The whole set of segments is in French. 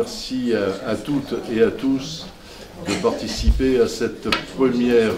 merci à toutes et à tous de participer à cette première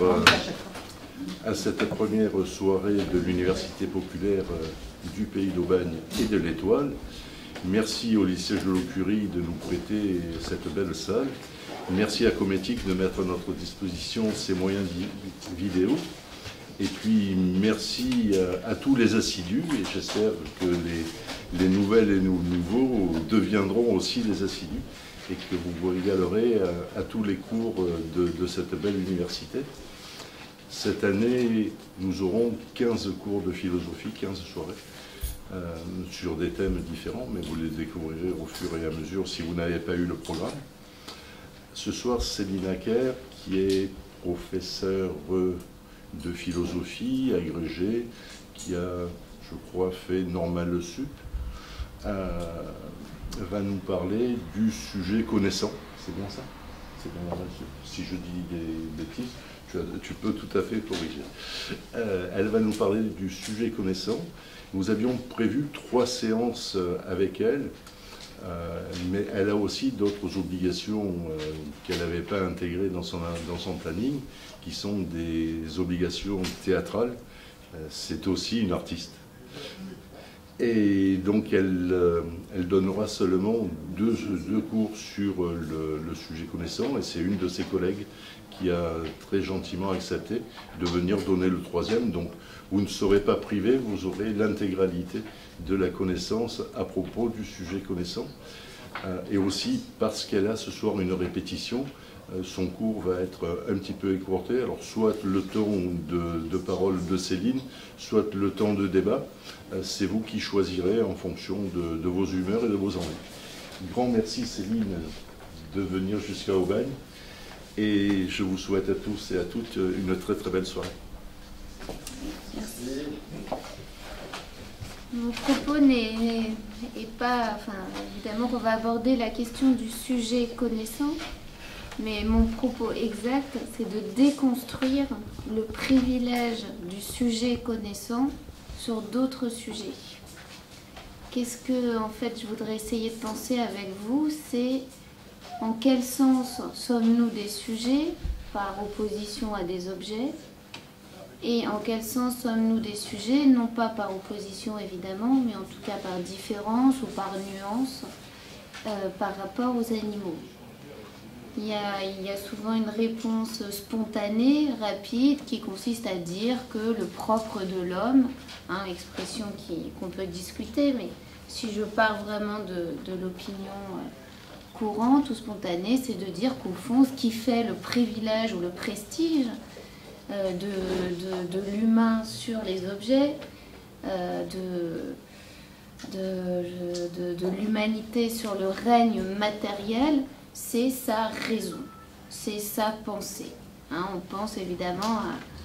soirée de l'Université populaire du Pays d'Aubagne et de l'Étoile. Merci au lycée Joliot-Curie de nous prêter cette belle salle. Merci à Cométique de mettre à notre disposition ces moyens vidéo. Et puis merci à tous les assidus, et j'espère que les nouvelles et nouveaux deviendront aussi des assidus, et que vous vous régalerez à tous les cours de cette belle université. Cette année, nous aurons 15 cours de philosophie, 15 soirées, sur des thèmes différents, mais vous les découvrirez au fur et à mesure si vous n'avez pas eu le programme. Ce soir, Céline Acker, qui est professeure de philosophie, agrégée, qui a, je crois, fait Normal Sup, va nous parler du sujet connaissant. C'est bien ça? C'est bien Normal Sup. Si je dis des bêtises, tu peux tout à fait corriger. Elle va nous parler du sujet connaissant. Nous avions prévu 3 séances avec elle, mais elle a aussi d'autres obligations qu'elle n'avait pas intégrées dans son planning, qui sont des obligations théâtrales. C'est aussi une artiste. Et donc elle donnera seulement deux cours sur le sujet connaissant, et c'est une de ses collègues qui a très gentiment accepté de venir donner le 3e. Donc vous ne serez pas privé, vous aurez l'intégralité de la connaissance à propos du sujet connaissant. Et aussi parce qu'elle a ce soir une répétition, son cours va être un petit peu écourté, alors soit le temps de parole de Céline, soit le temps de débat. C'est vous qui choisirez en fonction de vos humeurs et de vos envies. Grand merci Céline de venir jusqu'à Aubagne, et je vous souhaite à tous et à toutes une très très belle soirée. Merci. Mon propos n'est pas... Enfin, évidemment qu'on va aborder la question du sujet connaissant, mais mon propos exact, c'est de déconstruire le privilège du sujet connaissant sur d'autres sujets. Qu'est-ce que, en fait, je voudrais essayer de penser avec vous, c'est en quel sens sommes-nous des sujets par opposition à des objets, et en quel sens sommes-nous des sujets, non pas par opposition évidemment, mais en tout cas par différence ou par nuance par rapport aux animaux. Il y a souvent une réponse spontanée, rapide, qui consiste à dire que le propre de l'homme, expression qu'on peut discuter, mais si je pars vraiment de l'opinion courante ou spontanée, c'est de dire qu'au fond, ce qui fait le privilège ou le prestige de l'humain sur les objets, de l'humanité sur le règne matériel, c'est sa raison, c'est sa pensée. On pense évidemment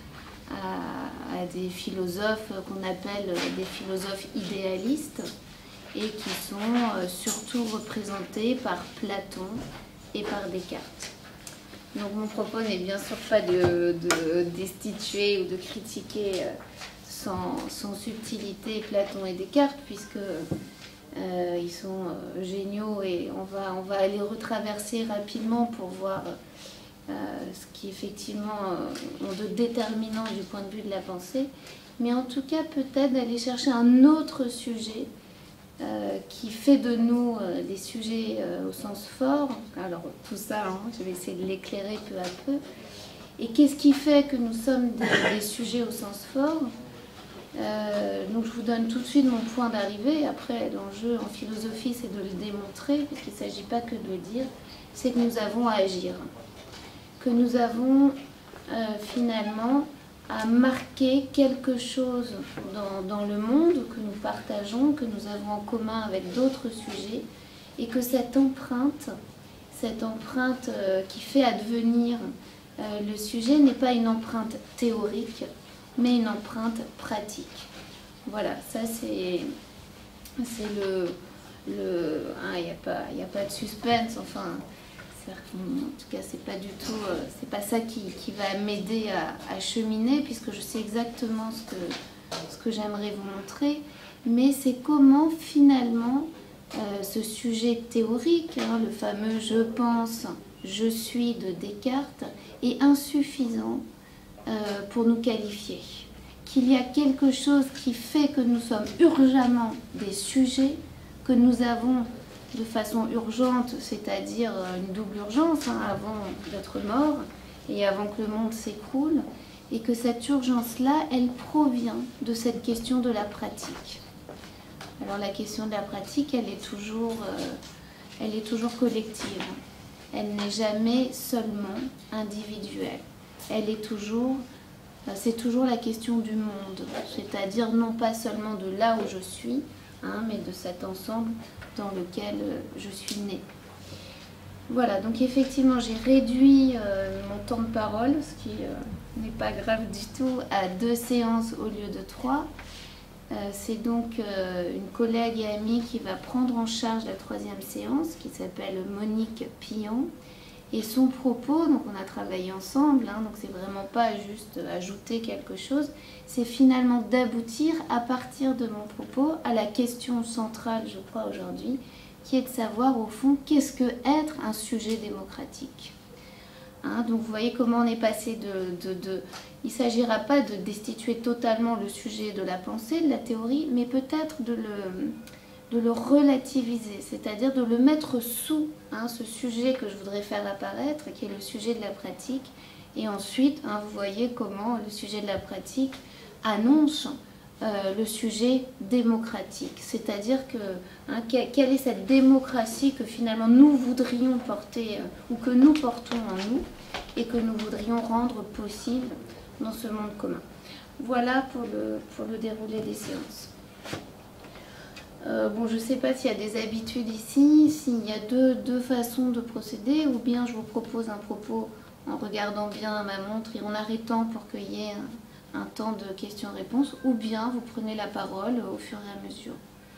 à des philosophes qu'on appelle des philosophes idéalistes, et qui sont surtout représentés par Platon et par Descartes. Donc mon propos n'est bien sûr pas de destituer ou de critiquer sans subtilité Platon et Descartes, puisque ils sont géniaux, et on va aller retraverser rapidement pour voir ce qui effectivement ont de déterminant du point de vue de la pensée, mais en tout cas peut-être d'aller chercher un autre sujet qui fait de nous des sujets au sens fort. Alors tout ça, je vais essayer de l'éclairer peu à peu. Et qu'est-ce qui fait que nous sommes des sujets au sens fort? Donc je vous donne tout de suite mon point d'arrivée. Après, l'enjeu en philosophie, c'est de le démontrer, parce qu'il ne s'agit pas que de le dire. C'est que nous avons à agir, que nous avons finalement à marquer quelque chose dans le monde que nous partageons, que nous avons en commun avec d'autres sujets, et que cette empreinte qui fait advenir le sujet n'est pas une empreinte théorique, mais une empreinte pratique. Voilà, ça c'est le il n'y a pas de suspense, enfin, en tout cas c'est pas du tout, c'est pas ça qui va m'aider à cheminer, puisque je sais exactement ce que j'aimerais vous montrer, mais c'est comment finalement ce sujet théorique, hein, le fameux je pense, je suis de Descartes, est insuffisant pour nous qualifier. Qu'il y a quelque chose qui fait que nous sommes urgemment des sujets, que nous avons de façon urgente, c'est-à-dire une double urgence, hein, avant d'être mort et avant que le monde s'écroule, et que cette urgence-là, elle provient de cette question de la pratique. Alors la question de la pratique, elle est toujours collective. Elle n'est jamais seulement individuelle. Elle est toujours, c'est toujours la question du monde, c'est-à-dire non pas seulement de là où je suis, hein, mais de cet ensemble dans lequel je suis née. Voilà, donc effectivement, j'ai réduit mon temps de parole, ce qui n'est pas grave du tout, à 2 séances au lieu de 3. C'est donc une collègue et amie qui va prendre en charge la 3e séance, qui s'appelle Monique Pillon. Et son propos, donc on a travaillé ensemble, hein, donc c'est vraiment pas juste ajouter quelque chose, c'est finalement d'aboutir à partir de mon propos à la question centrale, je crois, aujourd'hui, qui est de savoir au fond qu'est-ce que être un sujet démocratique. Hein, donc vous voyez comment on est passé il ne s'agira pas de destituer totalement le sujet de la pensée, de la théorie, mais peut-être de le relativiser, c'est-à-dire de le mettre sous, hein, ce sujet que je voudrais faire apparaître, qui est le sujet de la pratique. Et ensuite, hein, vous voyez comment le sujet de la pratique annonce le sujet démocratique, c'est-à-dire que hein, quelle est cette démocratie que finalement nous voudrions porter, ou que nous portons en nous, et que nous voudrions rendre possible dans ce monde commun. Voilà pour le déroulé des séances. Bon, je ne sais pas s'il y a des habitudes ici, s'il y a deux façons de procéder, ou bien je vous propose un propos en regardant bien ma montre et en arrêtant pour qu'il y ait un temps de questions-réponses, ou bien vous prenez la parole au fur et à mesure.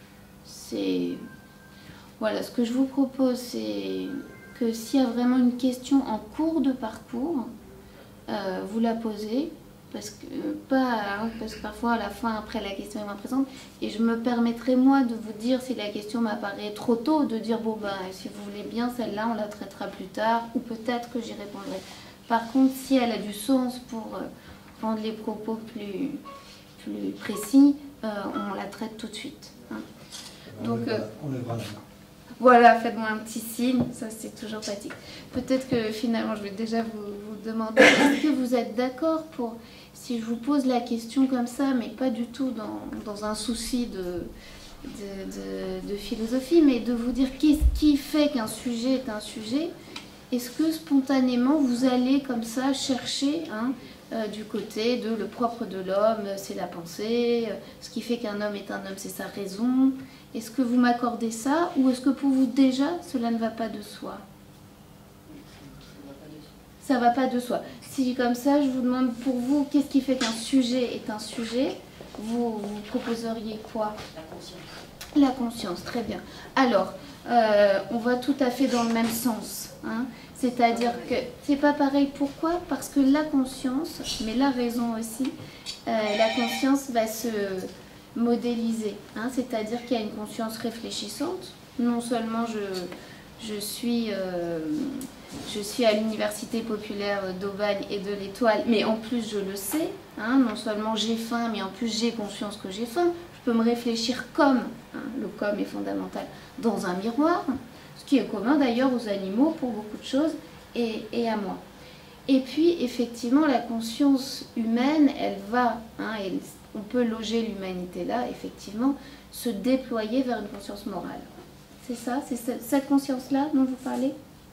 Voilà, ce que je vous propose, c'est que s'il y a vraiment une question en cours de parcours, vous la posez. Parce que parfois à la fin, après la question est moins présente, et je me permettrai moi de vous dire si la question m'apparaît trop tôt, de dire bon ben si vous voulez bien celle-là on la traitera plus tard, ou peut-être que j'y répondrai. Par contre, si elle a du sens pour rendre les propos plus précis, on la traite tout de suite. Hein. Donc on lèvera la main. Voilà, faites-moi un petit signe, ça c'est toujours pratique. Peut-être que finalement je vais déjà vous demander, est-ce que vous êtes d'accord pour, si je vous pose la question comme ça, mais pas du tout dans un souci de philosophie, mais de vous dire qu'est-ce qui fait qu'un sujet est un sujet, est-ce que spontanément vous allez comme ça chercher du côté de le propre de l'homme, c'est la pensée, ce qui fait qu'un homme est un homme, c'est sa raison. Est-ce que vous m'accordez ça, ou est-ce que pour vous déjà cela ne va pas de soi? Ça ne va pas de soi. Si comme ça je vous demande pour vous qu'est-ce qui fait qu'un sujet est un sujet, vous proposeriez quoi? La conscience. La conscience, très bien. Alors, on va tout à fait dans le même sens. Hein. C'est-à-dire que c'est pas pareil. Pourquoi? Parce que la conscience, mais la raison aussi, la conscience va se modéliser. Hein. C'est-à-dire qu'il y a une conscience réfléchissante. Non seulement je suis à l'université populaire d'Aubagne et de l'Étoile, mais en plus je le sais. Hein. Non seulement j'ai faim, mais en plus j'ai conscience que j'ai faim. Je peux me réfléchir comme, le comme est fondamental, dans un miroir, ce qui est commun d'ailleurs aux animaux pour beaucoup de choses, et à moi. Et puis effectivement la conscience humaine, elle va, et on peut loger l'humanité là, effectivement, se déployer vers une conscience morale. C'est ça? C'est cette conscience-là dont vous parlez?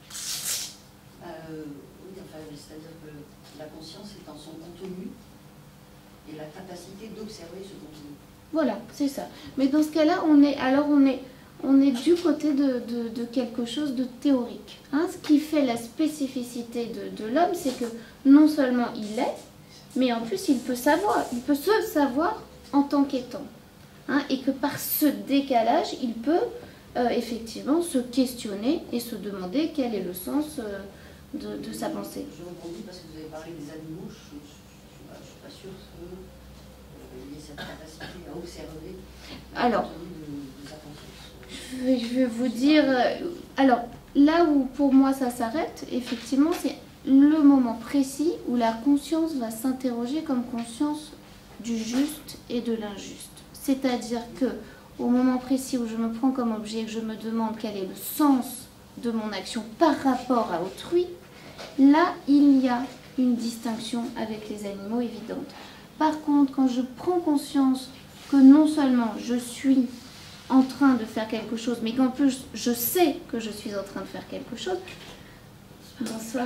Oui, enfin, c'est-à-dire que la conscience est dans son contenu et la capacité d'observer ce contenu. Voilà, c'est ça. Mais dans ce cas-là, on est du côté de quelque chose de théorique. Hein. Ce qui fait la spécificité de l'homme, c'est que non seulement il est, mais en plus il peut savoir, il peut se savoir en tant qu'étant. Hein, et que par ce décalage, il peut effectivement se questionner et se demander quel est le sens de sa pensée. Je rebondis parce que vous avez parlé des animaux, je ne suis pas sûre que il y ait cette capacité à observer Alors, de sa conscience. je vais vous dire... alors, là où pour moi ça s'arrête, effectivement, c'est le moment précis où la conscience va s'interroger comme conscience du juste et de l'injuste. C'est-à-dire que au moment précis où je me prends comme objet et que je me demande quel est le sens de mon action par rapport à autrui, là, il y a une distinction avec les animaux évidente. Par contre, quand je prends conscience que non seulement je suis en train de faire quelque chose, mais qu'en plus je sais que je suis en train de faire quelque chose. Bonsoir.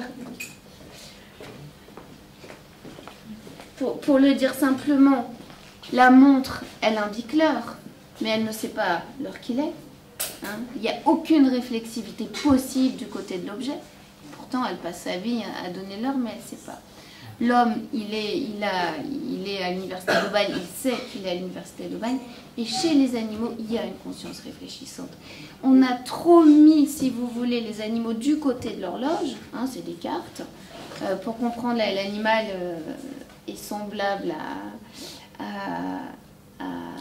Pour le dire simplement, la montre, elle indique l'heure, mais elle ne sait pas l'heure qu'il est. Hein. Il n'y a aucune réflexivité possible du côté de l'objet. Pourtant, elle passe sa vie à donner l'heure, mais elle ne sait pas. L'homme, il est à l'université d'Aubagne, il sait qu'il est à l'université d'Aubagne. Et chez les animaux, il y a une conscience réfléchissante. On a trop mis, si vous voulez, les animaux du côté de l'horloge, hein, c'est des cartes. Pour comprendre, l'animal est semblable à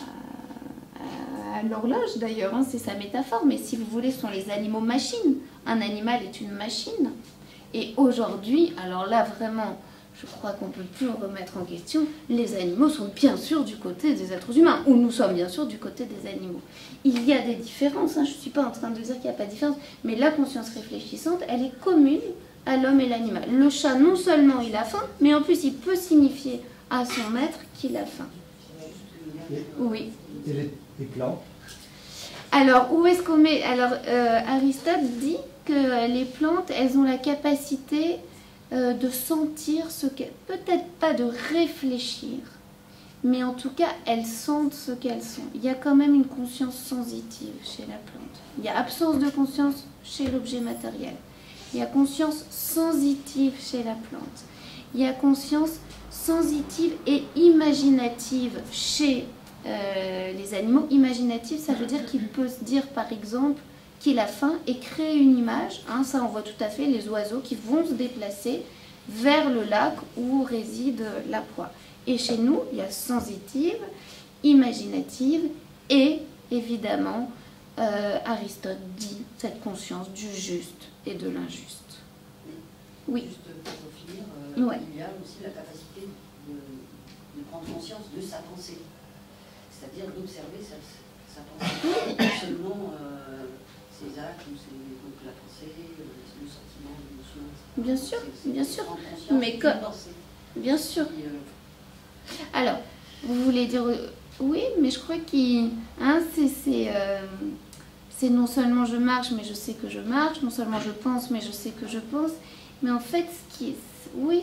l'horloge d'ailleurs, hein, c'est sa métaphore. Mais si vous voulez, ce sont les animaux machines. Un animal est une machine. Et aujourd'hui, alors là vraiment... je crois qu'on ne peut plus remettre en question, les animaux sont bien sûr du côté des êtres humains, ou nous sommes bien sûr du côté des animaux. Il y a des différences, hein, je ne suis pas en train de dire qu'il n'y a pas de différence, mais la conscience réfléchissante, elle est commune à l'homme et l'animal. Le chat, non seulement il a faim, mais en plus il peut signifier à son maître qu'il a faim. Oui. Et les plantes? Alors, où est-ce qu'on met... Alors, Aristote dit que les plantes, elles ont la capacité... de sentir ce qu'elles... peut-être pas de réfléchir, mais en tout cas, elles sentent ce qu'elles sont. Il y a quand même une conscience sensitive chez la plante. Il y a absence de conscience chez l'objet matériel. Il y a conscience sensitive chez la plante. Il y a conscience sensitive et imaginative chez les animaux. Imaginative, ça veut dire qu'il peut se dire, par exemple, qu'il a faim et créer une image, hein, ça on voit tout à fait les oiseaux qui vont se déplacer vers le lac où réside la proie. Et chez nous, il y a sensitive, imaginative et évidemment, Aristote dit cette conscience du juste et de l'injuste. Oui. Juste pour finir, Ouais. il y a aussi la capacité de prendre conscience de sa pensée, c'est-à-dire d'observer sa pensée, pas seulement ses actes, donc la pensée, le sentiment, l'émotion. Bien sûr, bien sûr. Mais bien sûr. Alors, vous voulez dire oui, mais je crois qu'il, hein, c'est non seulement je marche, mais je sais que je marche, non seulement je pense, mais je sais que je pense. Mais en fait, ce qui est, oui,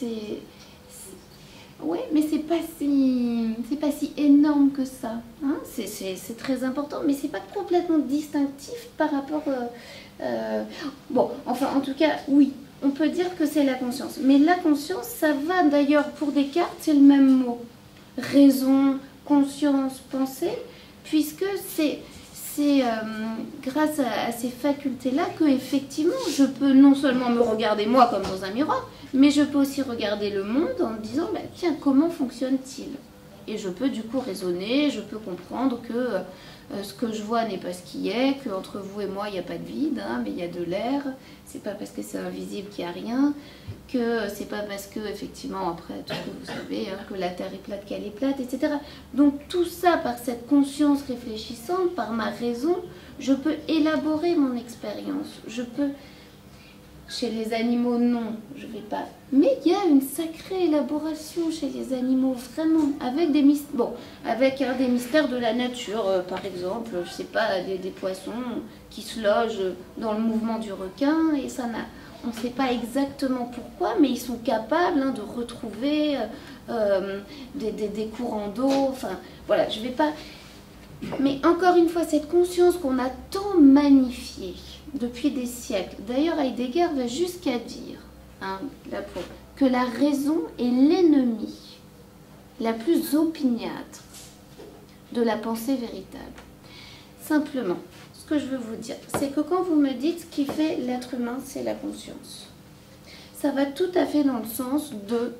oui, mais c'est pas si énorme que ça. Hein, c'est très important, mais c'est pas complètement distinctif par rapport. Bon, enfin, en tout cas, oui, on peut dire que c'est la conscience. Mais la conscience, ça va d'ailleurs pour Descartes, c'est le même mot. Raison, conscience, pensée, puisque c'est grâce à ces facultés-là que effectivement, je peux non seulement me regarder moi comme dans un miroir, mais je peux aussi regarder le monde en me disant, bah, tiens, comment fonctionne-t-il? Et je peux du coup raisonner, je peux comprendre que ce que je vois n'est pas ce qui est, qu'entre vous et moi, il n'y a pas de vide, hein, mais il y a de l'air. C'est pas parce que c'est invisible qu'il n'y a rien, que c'est pas parce que, effectivement, après, tout ce que vous savez, hein, que la Terre est plate qu'elle est plate, etc. Donc tout ça, par cette conscience réfléchissante, par ma raison, je peux élaborer mon expérience. Je peux... Chez les animaux, non, je ne vais pas. Mais il y a une sacrée élaboration chez les animaux, vraiment, avec des mystères, bon, avec des mystères de la nature, par exemple, je ne sais pas, des poissons qui se logent dans le mouvement du requin, et ça n'a, on ne sait pas exactement pourquoi, mais ils sont capables, hein, de retrouver des courants d'eau, enfin, voilà, je ne vais pas... Mais encore une fois, cette conscience qu'on a tant magnifiée depuis des siècles. D'ailleurs, Heidegger va jusqu'à dire, hein, que la raison est l'ennemie la plus opiniâtre de la pensée véritable. Simplement, ce que je veux vous dire, c'est que quand vous me dites ce qui fait l'être humain, c'est la conscience. Ça va tout à fait dans le sens de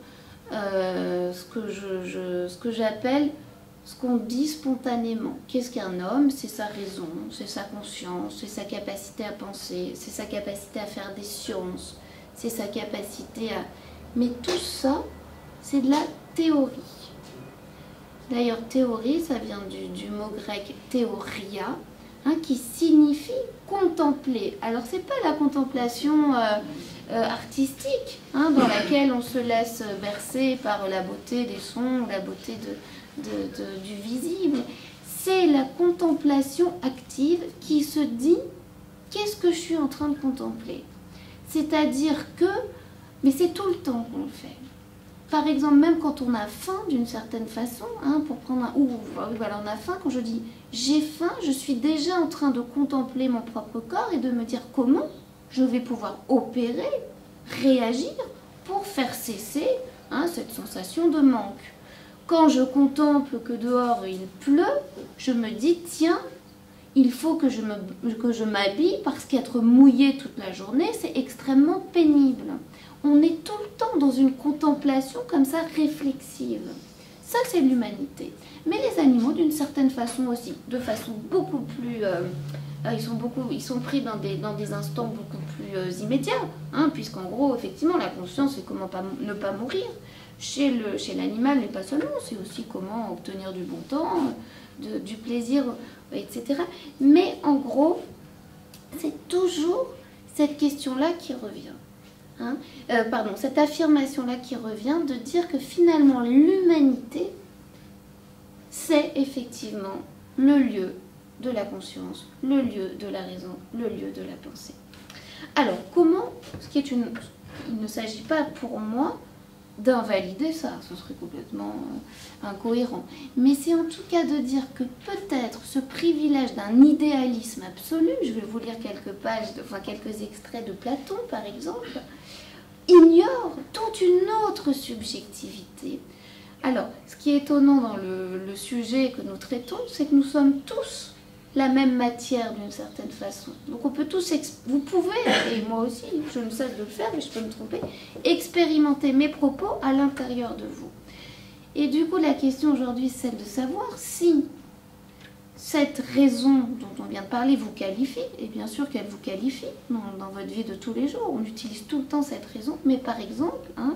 ce que j'appelle ce qu'on dit spontanément. Qu'est-ce qu'un homme? C'est sa raison, c'est sa conscience, c'est sa capacité à penser, c'est sa capacité à faire des sciences, c'est sa capacité à... Mais tout ça, c'est de la théorie. D'ailleurs, théorie, ça vient du mot grec théoria, hein, qui signifie contempler. Alors, c'est pas la contemplation artistique, hein, dans laquelle on se laisse bercer par la beauté des sons, la beauté du visible. C'est la contemplation active qui se dit « qu'est-ce que je suis en train de contempler ?» C'est-à-dire que, mais c'est tout le temps qu'on le fait. Par exemple, même quand on a faim d'une certaine façon, hein, pour prendre un... Ou voilà, on a faim, quand je dis « j'ai faim », je suis déjà en train de contempler mon propre corps et de me dire comment je vais pouvoir opérer, réagir pour faire cesser, hein, cette sensation de manque. Quand je contemple que dehors il pleut, je me dis tiens, il faut que je m'habille parce qu'être mouillé toute la journée, c'est extrêmement pénible. On est tout le temps dans une contemplation comme ça réflexive. Ça, c'est l'humanité. Mais les animaux, d'une certaine façon aussi, de façon beaucoup plus... ils sont pris dans des instants beaucoup plus immédiats, hein, puisqu'en gros, effectivement, la conscience, c'est comment ne pas mourir. Chez l'animal, mais pas seulement, c'est aussi comment obtenir du bon temps, du plaisir, etc. Mais en gros, c'est toujours cette question-là qui revient. Hein, cette affirmation-là qui revient de dire que finalement l'humanité, c'est effectivement le lieu de la conscience, le lieu de la raison, le lieu de la pensée. Alors, comment, il ne s'agit pas pour moi d'invalider ça, ce serait complètement incohérent. Mais c'est en tout cas de dire que peut-être ce privilège d'un idéalisme absolu, je vais vous lire quelques extraits de Platon par exemple, ignore toute une autre subjectivité. Alors, ce qui est étonnant dans le sujet que nous traitons, c'est que nous sommes tous la même matière d'une certaine façon. Donc on peut tous, vous pouvez, et moi aussi, je ne cesse de le faire, mais je peux me tromper, expérimenter mes propos à l'intérieur de vous. Et du coup, la question aujourd'hui, c'est celle de savoir si cette raison dont on vient de parler vous qualifie, et bien sûr qu'elle vous qualifie dans votre vie de tous les jours, on utilise tout le temps cette raison, mais par exemple, hein,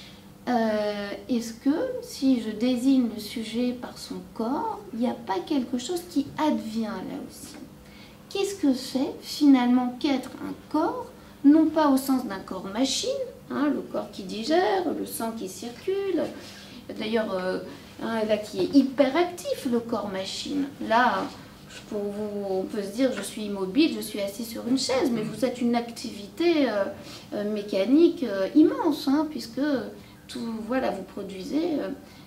est-ce que si je désigne le sujet par son corps, il n'y a pas quelque chose qui advient là aussi? Qu'est-ce que c'est finalement qu'être un corps, non pas au sens d'un corps machine, hein, le corps qui digère, le sang qui circule, d'ailleurs là qui est hyperactif le corps machine, là pour vous, on peut se dire je suis immobile, je suis assis sur une chaise, mais vous êtes une activité mécanique immense, hein, puisque voilà, vous produisez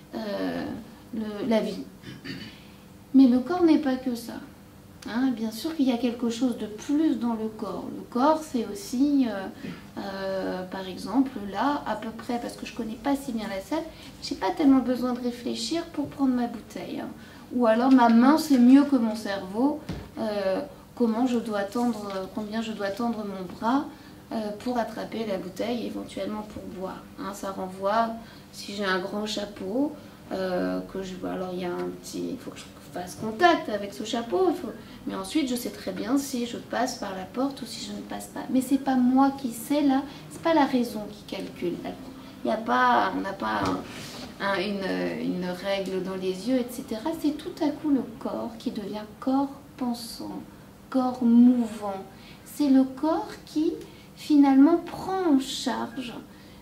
la vie. Mais le corps n'est pas que ça. Hein, bien sûr qu'il y a quelque chose de plus dans le corps. Le corps, c'est aussi, par exemple, là, à peu près, parce que je ne connais pas si bien la salle, je n'ai pas tellement besoin de réfléchir pour prendre ma bouteille. Hein. Ou alors ma main, c'est mieux que mon cerveau. Combien je dois tendre mon bras pour attraper la bouteille, éventuellement pour boire. Hein, ça renvoie, si j'ai un grand chapeau, alors il faut que je fasse contact avec ce chapeau, mais ensuite je sais très bien si je passe par la porte ou si je ne passe pas. Mais c'est pas moi qui sais là, c'est pas la raison qui calcule. On n'a pas une règle dans les yeux, etc. C'est tout à coup le corps qui devient corps pensant, corps mouvant. C'est le corps qui finalement prend en charge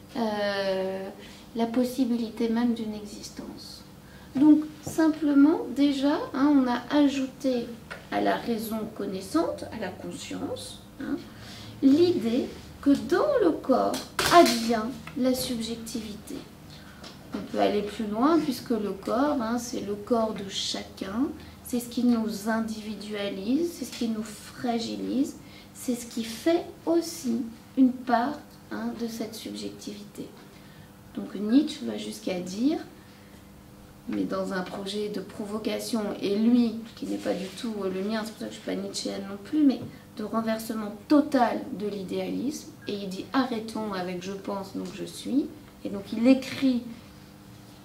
la possibilité même d'une existence. Donc simplement déjà, hein, on a ajouté à la raison connaissante, à la conscience, hein, l'idée que dans le corps advient la subjectivité. On peut aller plus loin puisque le corps, hein, c'est le corps de chacun, c'est ce qui nous individualise, c'est ce qui nous fragilise, c'est ce qui fait aussi une part, hein, de cette subjectivité. Donc Nietzsche va jusqu'à dire, mais dans un projet de provocation, et lui, qui n'est pas du tout le mien, c'est pour ça que je ne suis pas nietzschéenne non plus, mais de renversement total de l'idéalisme, et il dit arrêtons avec je pense donc je suis, et donc il écrit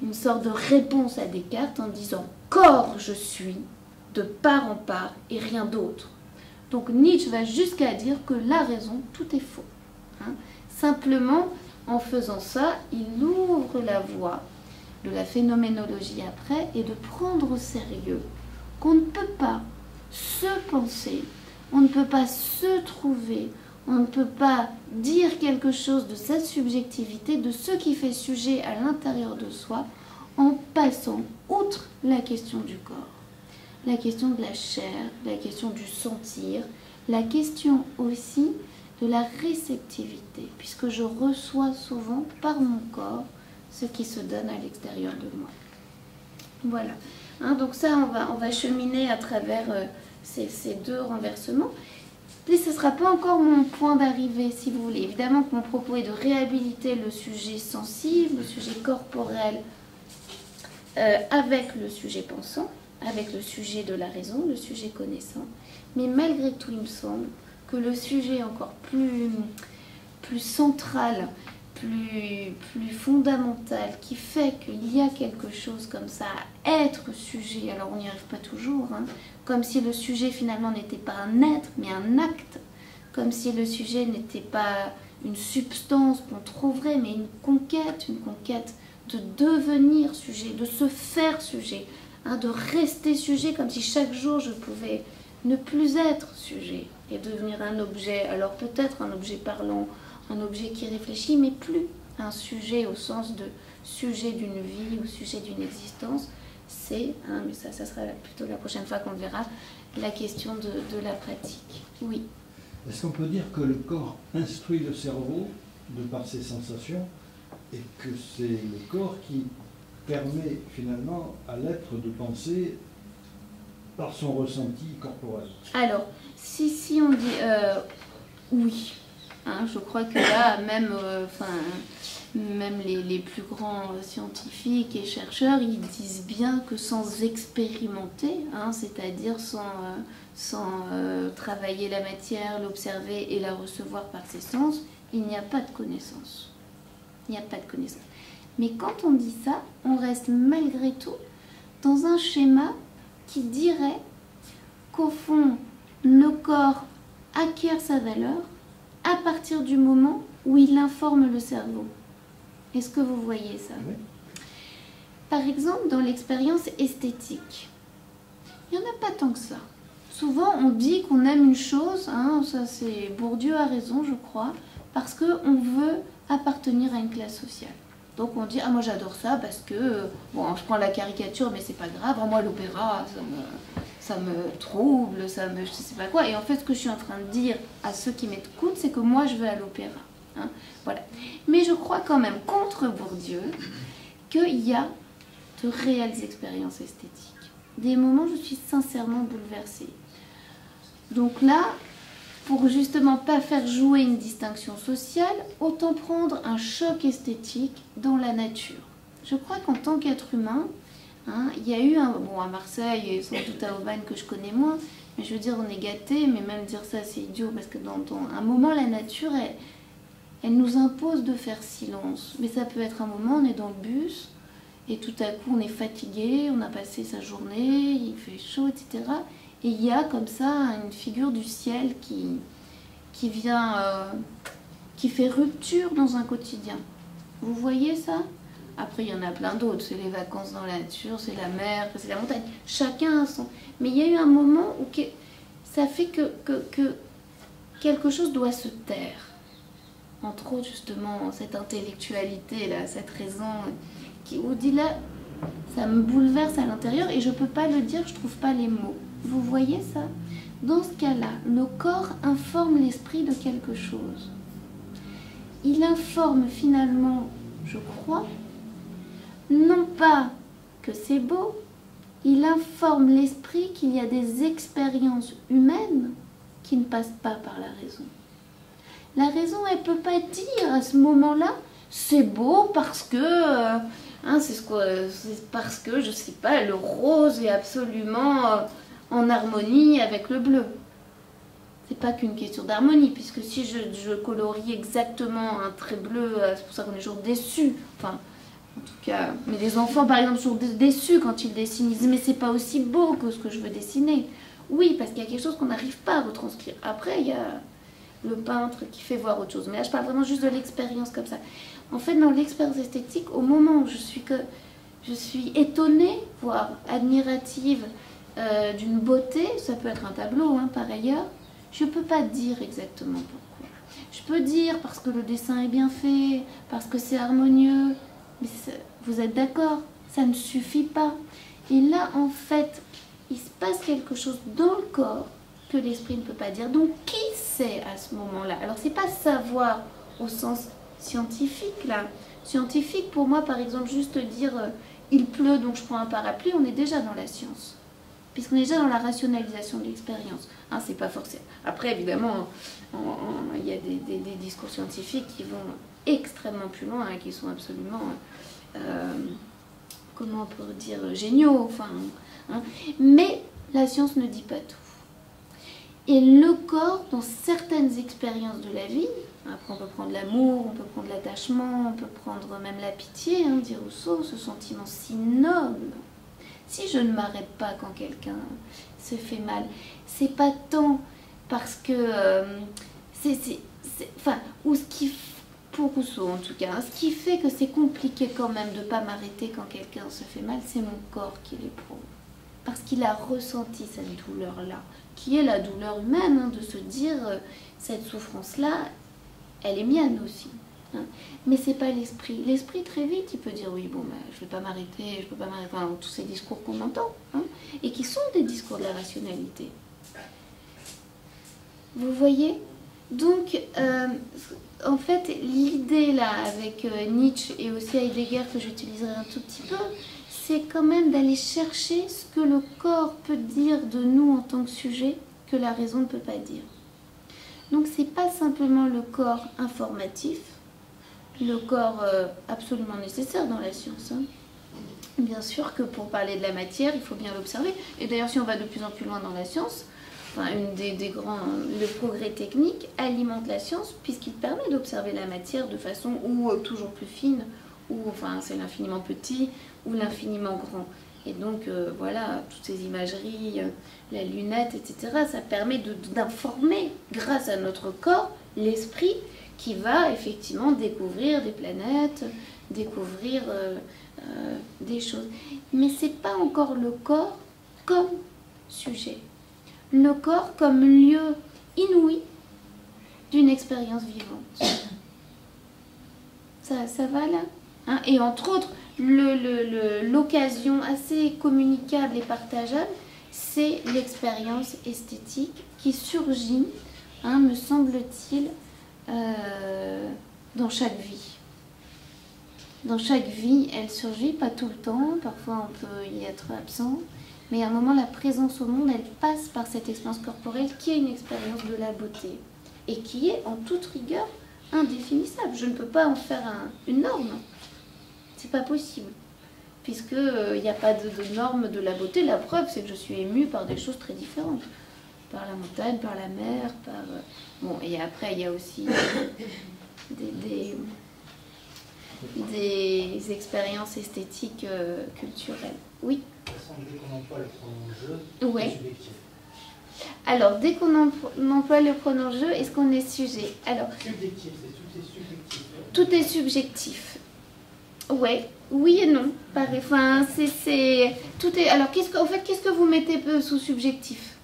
une sorte de réponse à Descartes en disant « corps je suis, de part en part et rien d'autre ». Donc Nietzsche va jusqu'à dire que la raison, tout est faux. Hein. Simplement, en faisant ça, il ouvre la voie de la phénoménologie après et de prendre au sérieux qu'on ne peut pas se penser, on ne peut pas se trouver, on ne peut pas dire quelque chose de sa subjectivité, de ce qui fait sujet à l'intérieur de soi, en passant outre la question du corps, la question de la chair, la question du sentir, la question aussi de la réceptivité, puisque je reçois souvent par mon corps ce qui se donne à l'extérieur de moi. Voilà. Hein, donc ça, on va cheminer à travers ces deux renversements. Et ce ne sera pas encore mon point d'arrivée, si vous voulez. Évidemment que mon propos est de réhabiliter le sujet sensible, le sujet corporel, avec le sujet pensant, avec le sujet de la raison, le sujet connaissant. Mais malgré tout, il me semble que le sujet encore plus central, plus fondamental, qui fait qu'il y a quelque chose comme ça à être sujet, alors on n'y arrive pas toujours, hein, comme si le sujet finalement n'était pas un être, mais un acte, comme si le sujet n'était pas une substance qu'on trouverait, mais une conquête de devenir sujet, de se faire sujet, hein, de rester sujet, comme si chaque jour je pouvais ne plus être sujet et devenir un objet, alors peut-être un objet parlant, un objet qui réfléchit, mais plus un sujet au sens de sujet d'une vie ou sujet d'une existence. C'est, hein, mais ça sera plutôt la prochaine fois qu'on le verra, la question de la pratique. Oui. Est-ce qu'on peut dire que le corps instruit le cerveau de par ses sensations et que c'est le corps qui permet finalement à l'être de penser par son ressenti corporel? Alors, si on dit oui, hein, je crois que là, même les plus grands scientifiques et chercheurs, ils disent bien que sans expérimenter, hein, c'est-à-dire sans travailler la matière, l'observer et la recevoir par ses sens, il n'y a pas de connaissance. Il n'y a pas de connaissance. Mais quand on dit ça, on reste malgré tout dans un schéma qui dirait qu'au fond, le corps acquiert sa valeur à partir du moment où il informe le cerveau. Est-ce que vous voyez ça? Oui. Par exemple, dans l'expérience esthétique, il n'y en a pas tant que ça. Souvent, on dit qu'on aime une chose, hein, ça c'est Bourdieu a raison, je crois, parce qu'on veut appartenir à une classe sociale. Donc on dit, ah moi j'adore ça parce que, bon je prends la caricature mais c'est pas grave, moi l'opéra ça me trouble, je sais pas quoi. Et en fait ce que je suis en train de dire à ceux qui m'écoutent, c'est que moi je veux à l'opéra. Hein, voilà. Mais je crois quand même, contre Bourdieu, qu'il y a de réelles expériences esthétiques. Des moments où je suis sincèrement bouleversée. Donc là, pour justement pas faire jouer une distinction sociale, autant prendre un choc esthétique dans la nature. Je crois qu'en tant qu'être humain, hein, il y a eu à Marseille et sans doute à Aubagne que je connais moins, mais je veux dire on est gâtés, mais même dire ça c'est idiot parce que dans un moment la nature elle nous impose de faire silence. Mais ça peut être un moment, on est dans le bus et tout à coup on est fatigué, on a passé sa journée, il fait chaud, etc. Et il y a comme ça une figure du ciel qui vient, qui fait rupture dans un quotidien. Vous voyez ça? Après, il y en a plein d'autres. C'est les vacances dans la nature, c'est la mer, c'est la montagne. Chacun a son... Mais il y a eu un moment où ça fait que quelque chose doit se taire. Entre autres, justement, cette intellectualité-là, cette raison qui vous dit là, ça me bouleverse à l'intérieur et je ne peux pas le dire, je ne trouve pas les mots. Vous voyez ça? Dans ce cas-là, le corps informe l'esprit de quelque chose. Il informe finalement, je crois, non pas que c'est beau, il informe l'esprit qu'il y a des expériences humaines qui ne passent pas par la raison. La raison, elle ne peut pas dire à ce moment-là, c'est beau parce que, c'est parce que, je ne sais pas, le rose est absolument en harmonie avec le bleu. C'est pas qu'une question d'harmonie, puisque si je colorie exactement un trait bleu, c'est pour ça qu'on est toujours déçu. Enfin, En tout cas, mais les enfants, par exemple, sont déçus quand ils dessinent. Ils disent, mais c'est pas aussi beau que ce que je veux dessiner. Oui, parce qu'il y a quelque chose qu'on n'arrive pas à retranscrire. Après, il y a le peintre qui fait voir autre chose. Mais là, je parle vraiment juste de l'expérience comme ça. En fait, dans l'expérience esthétique, au moment où je suis étonnée, voire admirative d'une beauté, ça peut être un tableau, hein, par ailleurs, je ne peux pas dire exactement pourquoi. Je peux dire parce que le dessin est bien fait, parce que c'est harmonieux, mais vous êtes d'accord, ça ne suffit pas. Et là, en fait, il se passe quelque chose dans le corps que l'esprit ne peut pas dire. Donc, qui sait à ce moment-là? Alors, c'est pas savoir au sens scientifique, là. Scientifique, pour moi, par exemple, juste dire il pleut, donc je prends un parapluie, on est déjà dans la science. Puisqu'on est déjà dans la rationalisation de l'expérience. Hein, c'est pas forcément. Après, évidemment, il y a des discours scientifiques qui vont extrêmement plus loin, hein, qui sont absolument, comment on peut dire, géniaux. Enfin, hein. Mais la science ne dit pas tout. Et le corps, dans certaines expériences de la vie, après on peut prendre l'amour, on peut prendre l'attachement, on peut prendre même la pitié, hein, dit Rousseau, ce sentiment si noble. Si je ne m'arrête pas quand quelqu'un se fait mal, c'est pas tant parce que enfin, ou ce qui, pour Rousseau en tout cas, hein, ce qui fait que c'est compliqué quand même de ne pas m'arrêter quand quelqu'un se fait mal, c'est mon corps qui l'éprouve. Parce qu'il a ressenti cette douleur-là, qui est la douleur humaine, hein, de se dire cette souffrance-là, elle est mienne aussi. Hein. Mais c'est pas l'esprit. L'esprit, très vite, il peut dire oui, bon, bah, je vais pas m'arrêter, je peux pas m'arrêter. Enfin, tous ces discours qu'on entend, hein, et qui sont des discours de la rationalité. Vous voyez? Donc, en fait, l'idée là, avec Nietzsche et aussi Heidegger, que j'utiliserai un tout petit peu, c'est quand même d'aller chercher ce que le corps peut dire de nous en tant que sujet, que la raison ne peut pas dire. Donc, c'est pas simplement le corps informatif, le corps absolument nécessaire dans la science. Hein. Bien sûr que pour parler de la matière, il faut bien l'observer. Et d'ailleurs, si on va de plus en plus loin dans la science, enfin, le progrès technique alimente la science puisqu'il permet d'observer la matière de façon ou toujours plus fine, ou enfin, c'est l'infiniment petit ou l'infiniment grand. Et donc, voilà, toutes ces imageries, la lunette, etc., ça permet d'informer, grâce à notre corps, l'esprit qui va effectivement découvrir des planètes, découvrir des choses. Mais ce n'est pas encore le corps comme sujet. Le corps comme lieu inouï d'une expérience vivante. Ça va là, hein? Et entre autres, l'occasion assez communicable et partageable, c'est l'expérience esthétique qui surgit, hein, me semble-t-il, dans chaque vie. Dans chaque vie, elle surgit, pas tout le temps, parfois on peut y être absent, mais à un moment, la présence au monde, elle passe par cette expérience corporelle qui est une expérience de la beauté et qui est en toute rigueur indéfinissable. Je ne peux pas en faire une norme. C'est pas possible, puisque il n'y a pas de norme de la beauté. La preuve, c'est que je suis émue par des choses très différentes, par la montagne, par la mer, par bon. Et après, il y a aussi des expériences esthétiques culturelles. Oui. Dès qu'on emploie le pronom je, ouais. c'est subjectif. Alors, dès qu'on emploie le pronom je, est-ce qu'on est sujet? Alors, subjectif, tout est subjectif. Tout est subjectif. Ouais, oui et non. Pareil. Enfin, tout est. Alors, qu'est-ce que vous mettez sous subjectif?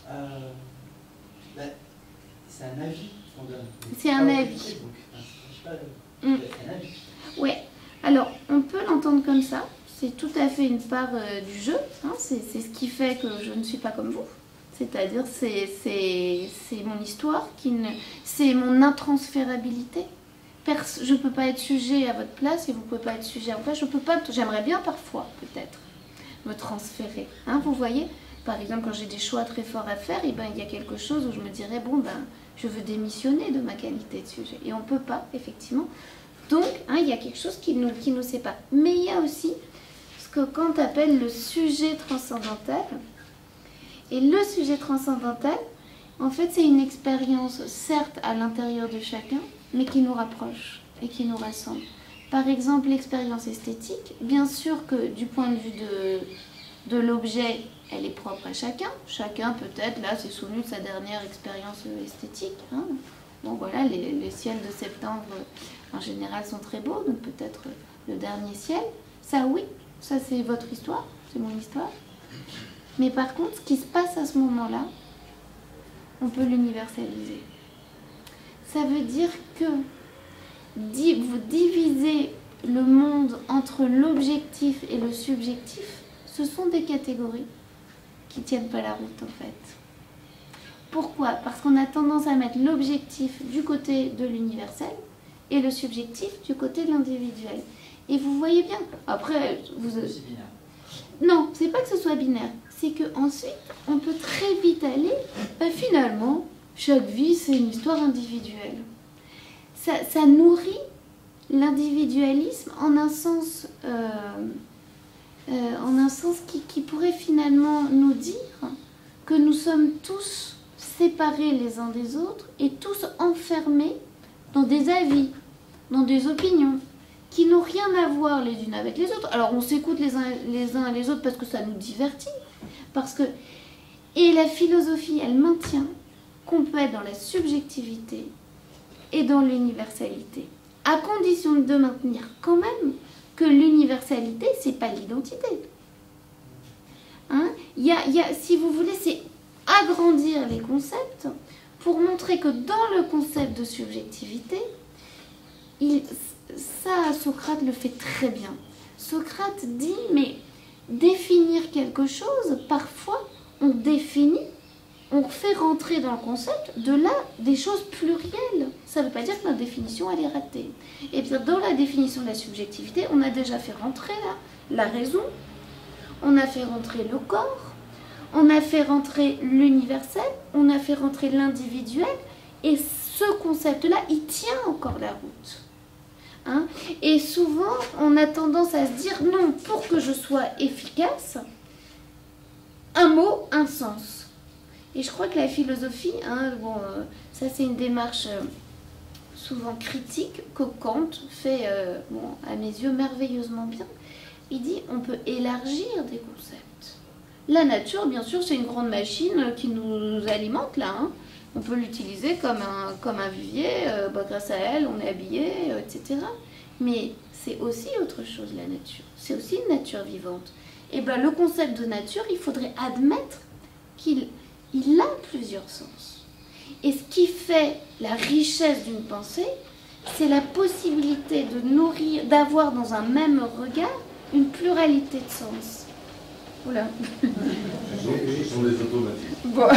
C'est un avis qu'on donne. C'est un avis. C'est un avis. Ouais. Alors, on peut l'entendre comme ça. C'est tout à fait une part du jeu. Hein. C'est ce qui fait que je ne suis pas comme vous. C'est-à-dire, c'est mon histoire, c'est mon intransférabilité. Je ne peux pas être sujet à votre place et vous ne pouvez pas être sujet à votre place. Je peux pas. J'aimerais bien parfois, peut-être, me transférer. Hein, vous voyez, par exemple, quand j'ai des choix très forts à faire, et ben, il y a quelque chose où je me dirais, bon, ben, je veux démissionner de ma qualité de sujet. Et on ne peut pas, effectivement. Donc, hein, il y a quelque chose qui nous sépare. Mais il y a aussi ce que Kant appelle le sujet transcendantal. Et le sujet transcendantal, en fait, c'est une expérience, certes, à l'intérieur de chacun, mais qui nous rapproche et qui nous rassemble. Par exemple, l'expérience esthétique, bien sûr que du point de vue de l'objet, elle est propre à chacun. Chacun peut-être, là, c'est souvenu de sa dernière expérience esthétique. Hein. Bon voilà, les ciels de septembre, en général, sont très beaux, donc peut-être le dernier ciel. Ça, oui, ça c'est votre histoire, c'est mon histoire. Mais par contre, ce qui se passe à ce moment-là, on peut l'universaliser. Ça veut dire que vous divisez le monde entre l'objectif et le subjectif, ce sont des catégories qui ne tiennent pas la route en fait. Pourquoi? Parce qu'on a tendance à mettre l'objectif du côté de l'universel et le subjectif du côté de l'individuel. Et vous voyez bien, après, C'est binaire. non, c'est pas que ce soit binaire, c'est qu'ensuite, on peut très vite aller, finalement, chaque vie, c'est une histoire individuelle. Ça nourrit l'individualisme en un sens qui pourrait finalement nous dire que nous sommes tous séparés les uns des autres et tous enfermés dans des avis, dans des opinions qui n'ont rien à voir les unes avec les autres. Alors on s'écoute les uns les autres parce que ça nous divertit, et la philosophie, elle maintient qu'on peut être dans la subjectivité et dans l'universalité, à condition de maintenir quand même que l'universalité, c'est pas l'identité. Hein? Si vous voulez, c'est agrandir les concepts pour montrer que dans le concept de subjectivité, Socrate le fait très bien. Socrate dit, mais définir quelque chose, parfois, on définit, on fait rentrer dans le concept de là des choses plurielles. Ça ne veut pas dire que notre définition, elle est ratée. Et bien, dans la définition de la subjectivité, on a déjà fait rentrer là la raison, on a fait rentrer le corps, on a fait rentrer l'universel, on a fait rentrer l'individuel, et ce concept-là, il tient encore la route. Hein? Et souvent, on a tendance à se dire, non, pour que je sois efficace, un mot, un sens. Et je crois que la philosophie, ça c'est une démarche souvent critique que Kant fait, à mes yeux, merveilleusement bien. Il dit, on peut élargir des concepts. La nature, bien sûr, c'est une grande machine qui nous alimente là. Hein. On peut l'utiliser comme un vivier, grâce à elle, on est habillé, etc. Mais c'est aussi autre chose, la nature. C'est aussi une nature vivante. Et bien, le concept de nature, il faudrait admettre qu'il a plusieurs sens. Et ce qui fait la richesse d'une pensée, c'est la possibilité d'avoir dans un même regard une pluralité de sens. Oula. Ce sont les automatismes. Bon.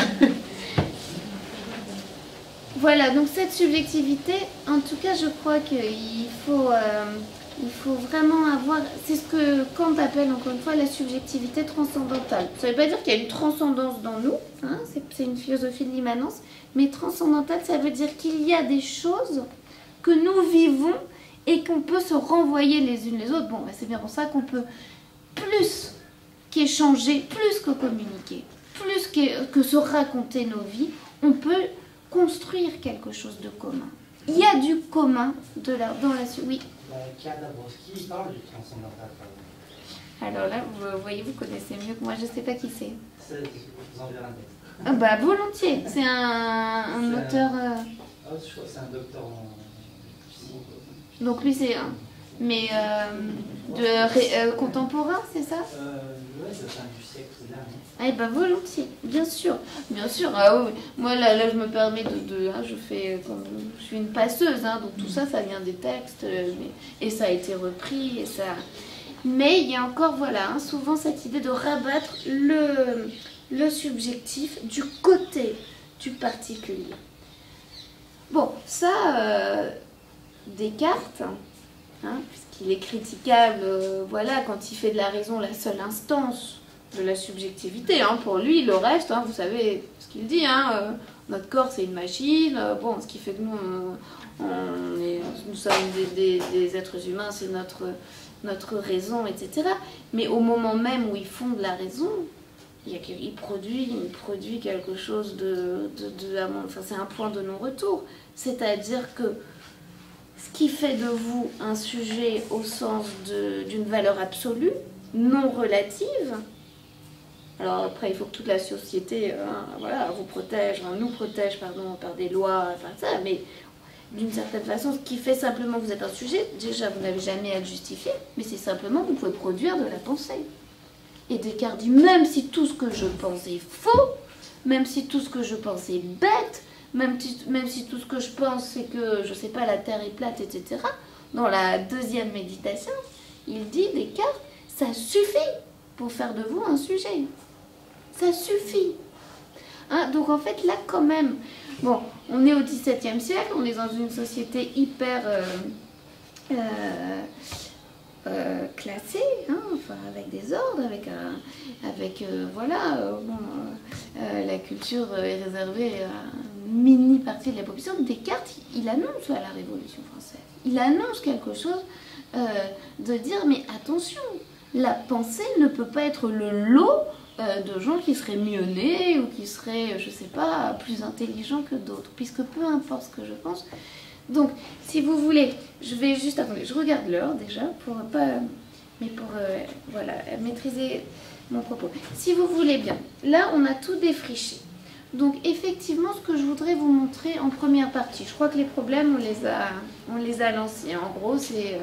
Voilà, donc cette subjectivité, en tout cas, je crois qu'il faut vraiment avoir... C'est ce que Kant appelle, encore une fois, la subjectivité transcendantale. Ça ne veut pas dire qu'il y a une transcendance dans nous, hein, c'est une philosophie de l'immanence, mais transcendantale, ça veut dire qu'il y a des choses que nous vivons et qu'on peut se renvoyer les unes les autres. Bon, c'est bien pour ça qu'on peut plus qu'échanger, plus que communiquer, plus que se raconter nos vies, on peut construire quelque chose de commun. Il y a du commun dans la... Oui. Pierre Dabrowski parle du transcendantal. Alors là, vous voyez, vous connaissez mieux que moi, je ne sais pas qui c'est. Je vous enverrai un texte. Ah bah volontiers, c'est un auteur... Je crois que c'est un docteur en... Donc lui c'est mais contemporain, c'est ça? Ouais, c'est du siècle dernier. Ah ben volontiers, bien sûr. Ah oui. Moi là je me permets je suis une passeuse, hein, donc tout ça vient des textes, et ça a été repris, mais il y a encore souvent cette idée de rabattre le subjectif du côté du particulier. Bon, ça, Descartes, hein, puisqu'il est critiquable, quand il fait de la raison la seule instance de la subjectivité. Hein, pour lui, le reste, vous savez ce qu'il dit, notre corps c'est une machine, ce qui fait que nous sommes des êtres humains, c'est notre raison, etc. Mais au moment même où il fonde la raison, il produit quelque chose c'est un point de non-retour. C'est-à-dire que ce qui fait de vous un sujet au sens d'une valeur absolue, non relative. Alors après, il faut que toute la société voilà, vous protège, nous protège pardon, par des lois, enfin ça, mais d'une certaine façon, ce qui fait simplement que vous êtes un sujet, déjà vous n'avez jamais à le justifier, mais c'est simplement que vous pouvez produire de la pensée. Et Descartes dit, même si tout ce que je pense est faux, même si tout ce que je pense est bête, même si tout ce que je pense c'est que, je sais pas, la Terre est plate, etc., dans la deuxième méditation, il dit, Descartes, ça suffit pour faire de vous un sujet. Ça suffit. Hein, donc en fait, là quand même, bon, on est au XVIIe siècle, on est dans une société hyper classée, hein, enfin, avec des ordres, la culture est réservée à une mini partie de la population. Descartes, il annonce à la Révolution française, il annonce quelque chose de dire, mais attention, la pensée ne peut pas être le lot de gens qui seraient mieux nés ou qui seraient, je sais pas, plus intelligents que d'autres, puisque peu importe ce que je pense. Donc, si vous voulez, je vais juste, attendez, je regarde l'heure déjà, pour voilà, maîtriser mon propos. Si vous voulez bien, là on a tout défriché. Donc effectivement, ce que je voudrais vous montrer en première partie, je crois que les problèmes, on les a lancés. En gros, c'est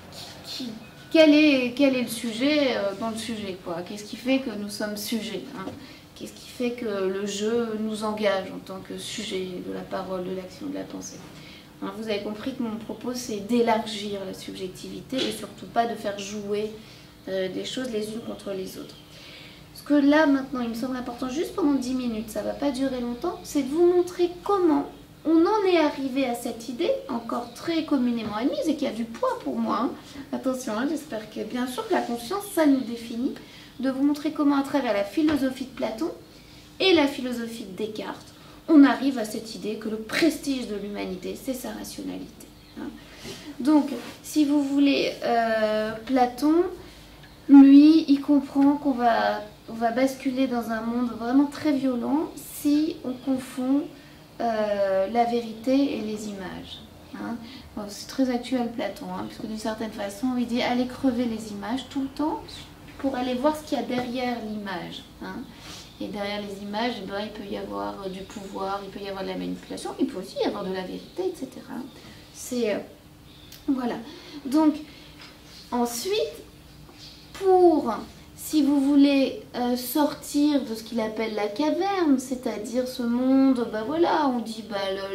quel est le sujet dans le sujet, quoi. Qu'est-ce qui fait que nous sommes sujets, hein? Qu'est-ce qui fait que le jeu nous engage en tant que sujet de la parole, de l'action, de la pensée. Hein, vous avez compris que mon propos, c'est d'élargir la subjectivité et surtout pas de faire jouer des choses les unes contre les autres. Ce que là, maintenant, il me semble important, juste pendant 10 minutes, ça ne va pas durer longtemps, c'est de vous montrer comment on en est arrivé à cette idée, encore très communément admise, et qui a du poids pour moi. Hein. Attention, hein, j'espère que, bien sûr, que la conscience, ça nous définit, de vous montrer comment, à travers la philosophie de Platon et la philosophie de Descartes, on arrive à cette idée que le prestige de l'humanité, c'est sa rationalité. Hein. Donc, si vous voulez, Platon, lui, il comprend qu'on va basculer dans un monde vraiment très violent si on confond la vérité et les images. Hein. Bon, c'est très actuel Platon, hein, puisque d'une certaine façon, il dit allez crever les images tout le temps pour aller voir ce qu'il y a derrière l'image. Hein. Et derrière les images, eh ben, il peut y avoir du pouvoir, il peut y avoir de la manipulation, il peut aussi y avoir de la vérité, etc. C'est... voilà. Donc, ensuite, pour... si vous voulez sortir de ce qu'il appelle la caverne, c'est-à-dire ce monde, ben voilà, on dit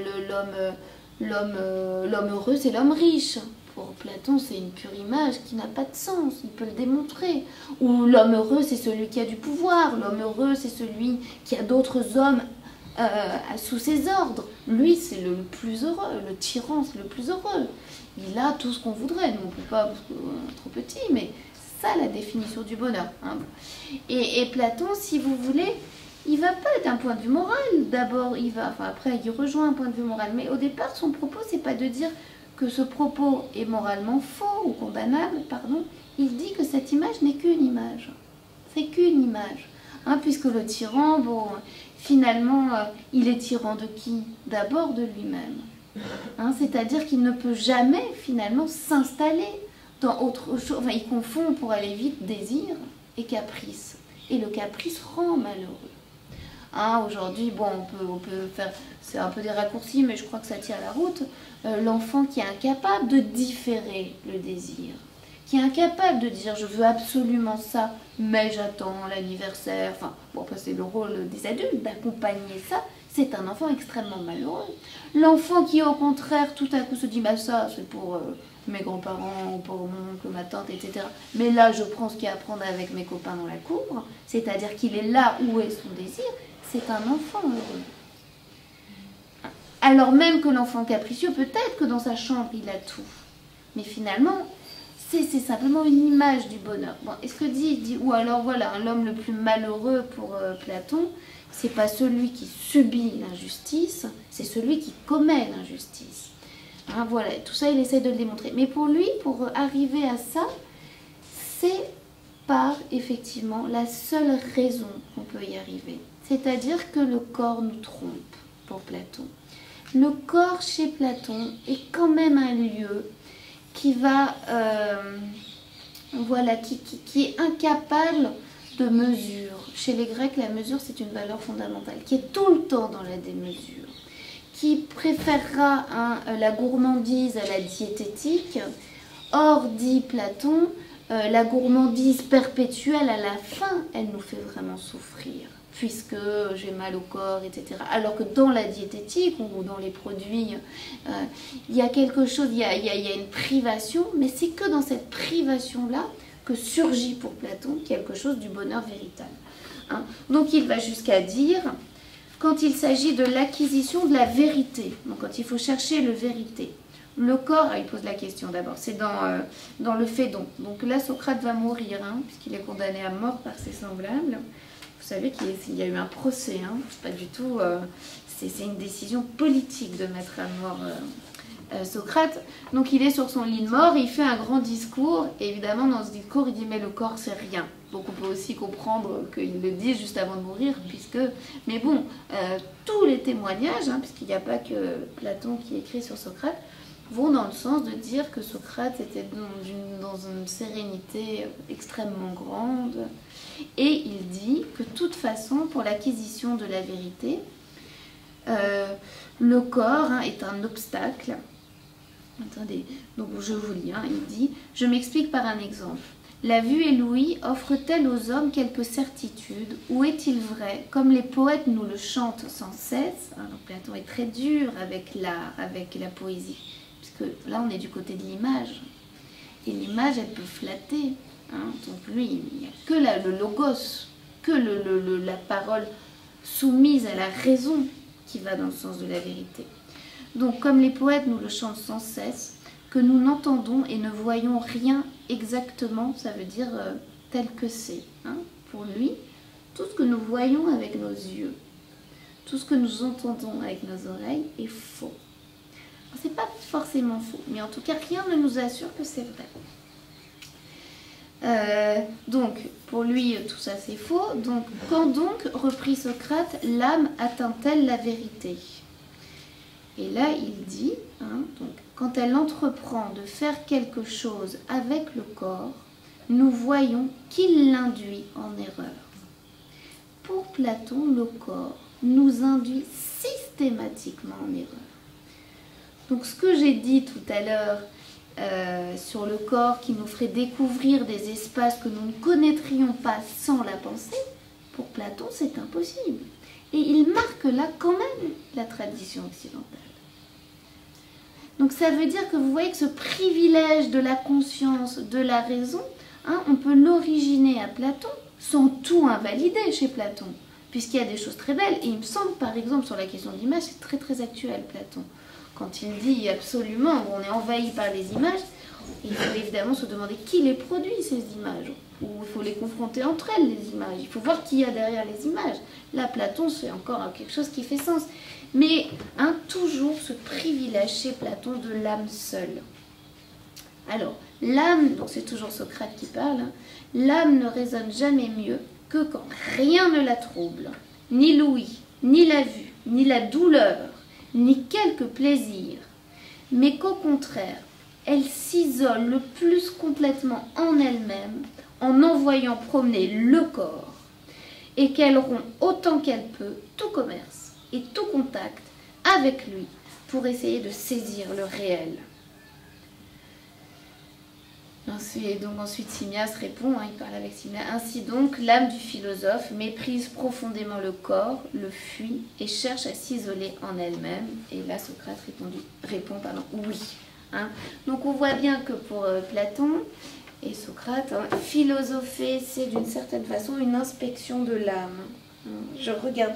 l'homme heureux, c'est l'homme riche. Pour Platon, c'est une pure image qui n'a pas de sens, il peut le démontrer. Ou l'homme heureux, c'est celui qui a du pouvoir, l'homme heureux, c'est celui qui a d'autres hommes sous ses ordres. Lui, c'est le plus heureux, le tyran, c'est le plus heureux. Il a tout ce qu'on voudrait, nous on ne peut pas, parce qu'on est trop petit, mais... ça, la définition du bonheur. Hein. Et Platon, si vous voulez, il ne va pas d'un point de vue moral. D'abord, après, il rejoint un point de vue moral. Mais au départ, son propos, c'est pas de dire que ce propos est moralement faux ou condamnable, pardon. Il dit que cette image n'est qu'une image. C'est qu'une image. Hein, puisque le tyran, bon, finalement, il est tyran de qui? D'abord de lui-même. Hein, c'est-à-dire qu'il ne peut jamais, finalement, s'installer dans autre chose. Enfin, il confond, pour aller vite, désir et caprice. Et le caprice rend malheureux. Hein, aujourd'hui, bon, on peut faire... c'est un peu des raccourcis, mais je crois que ça tient la route. L'enfant qui est incapable de différer le désir, qui est incapable de dire « je veux absolument ça, mais j'attends l'anniversaire ». Enfin, bon, après, c'est le rôle des adultes d'accompagner ça. C'est un enfant extrêmement malheureux. L'enfant qui, au contraire, tout à coup se dit « bah ça, c'est pour... mes grands-parents, pour mon oncle, ma tante, etc. Mais là, je prends ce qu'il y a à prendre avec mes copains dans la cour, c'est-à-dire qu'il est là où est son désir, c'est un enfant heureux. Alors même que l'enfant capricieux, peut-être que dans sa chambre, il a tout. Mais finalement, c'est simplement une image du bonheur. Bon, est-ce que dit, ou alors voilà, l'homme le plus malheureux pour Platon, c'est pas celui qui subit l'injustice, c'est celui qui commet l'injustice. Hein, voilà, tout ça, il essaie de le démontrer. Mais pour lui, pour arriver à ça, c'est par, effectivement, la seule raison qu'on peut y arriver. C'est-à-dire que le corps nous trompe, pour Platon. le corps chez Platon est quand même un lieu qui va, voilà, qui est incapable de mesure. Chez les Grecs, la mesure, c'est une valeur fondamentale, qui est tout le temps dans la démesure, qui préférera la gourmandise à la diététique. Or, dit Platon, la gourmandise perpétuelle, à la fin, elle nous fait vraiment souffrir, puisque j'ai mal au corps, etc. Alors que dans la diététique ou dans les produits, il y a quelque chose, il y a une privation, mais c'est que dans cette privation-là que surgit pour Platon quelque chose du bonheur véritable. Hein. Donc il va jusqu'à dire, quand il s'agit de l'acquisition de la vérité, donc quand il faut chercher le vérité, le corps, il pose la question d'abord, c'est dans le Phédon. Donc là, Socrate va mourir, hein, puisqu'il est condamné à mort par ses semblables. Vous savez qu'il y a eu un procès, hein, c'est pas du tout, c'est une décision politique de mettre à mort Socrate. Donc il est sur son lit de mort, il fait un grand discours, et évidemment dans ce discours il dit mais le corps c'est rien. Donc on peut aussi comprendre qu'il le dit juste avant de mourir, mais bon, tous les témoignages, hein, puisqu'il n'y a pas que Platon qui écrit sur Socrate, vont dans le sens de dire que Socrate était dans une sérénité extrêmement grande. Et il dit que de toute façon, pour l'acquisition de la vérité, le corps, hein, est un obstacle. Attendez, donc je vous lis, hein, il dit, je m'explique par un exemple. La vue et l'ouïe offrent-elles aux hommes quelques certitudes, ou est-il vrai, comme les poètes nous le chantent sans cesse, hein, donc Platon est très dur avec la poésie, puisque là on est du côté de l'image, et l'image elle peut flatter, hein, donc lui il n'y a que le logos, que la parole soumise à la raison qui va dans le sens de la vérité. Donc comme les poètes nous le chantent sans cesse, que nous n'entendons et ne voyons rien exactement, ça veut dire tel que c'est. Hein. Pour lui, tout ce que nous voyons avec nos yeux, tout ce que nous entendons avec nos oreilles est faux. C'est pas forcément faux, mais en tout cas rien ne nous assure que c'est vrai. Donc pour lui tout ça c'est faux. Donc quand donc, reprit Socrate, l'âme atteint-elle la vérité? Et là il dit, hein, donc, quand elle entreprend de faire quelque chose avec le corps, nous voyons qu'il l'induit en erreur. Pour Platon, le corps nous induit systématiquement en erreur. Donc ce que j'ai dit tout à l'heure sur le corps qui nous ferait découvrir des espaces que nous ne connaîtrions pas sans la pensée, pour Platon c'est impossible. Et il marque là quand même la tradition occidentale. Donc ça veut dire que vous voyez que ce privilège de la conscience, de la raison, hein, on peut l'originer à Platon sans tout invalider chez Platon, puisqu'il y a des choses très belles. Et il me semble par exemple sur la question de l'image, c'est très très actuel Platon. Quand il dit absolument, on est envahi par les images, il faut évidemment se demander qui les produit ces images, ou il faut les confronter entre elles les images, il faut voir qui y a derrière les images. Là Platon c'est encore quelque chose qui fait sens. Mais hein, toujours ce privilège chez Platon de l'âme seule. Alors, l'âme, donc c'est toujours Socrate qui parle, hein, l'âme ne résonne jamais mieux que quand rien ne la trouble, ni l'ouïe, ni la vue, ni la douleur, ni quelque plaisir, mais qu'au contraire, elle s'isole le plus complètement en elle-même en envoyant promener le corps, et qu'elle rompt autant qu'elle peut tout commerce et tout contact avec lui pour essayer de saisir le réel. Ensuite Simmias répond, hein, il parle avec Simmias, ainsi donc l'âme du philosophe méprise profondément le corps, le fuit et cherche à s'isoler en elle-même. Et là Socrate répond oui. Hein. Donc on voit bien que pour Platon et Socrate, hein, philosopher c'est d'une certaine façon une inspection de l'âme. Je regarde,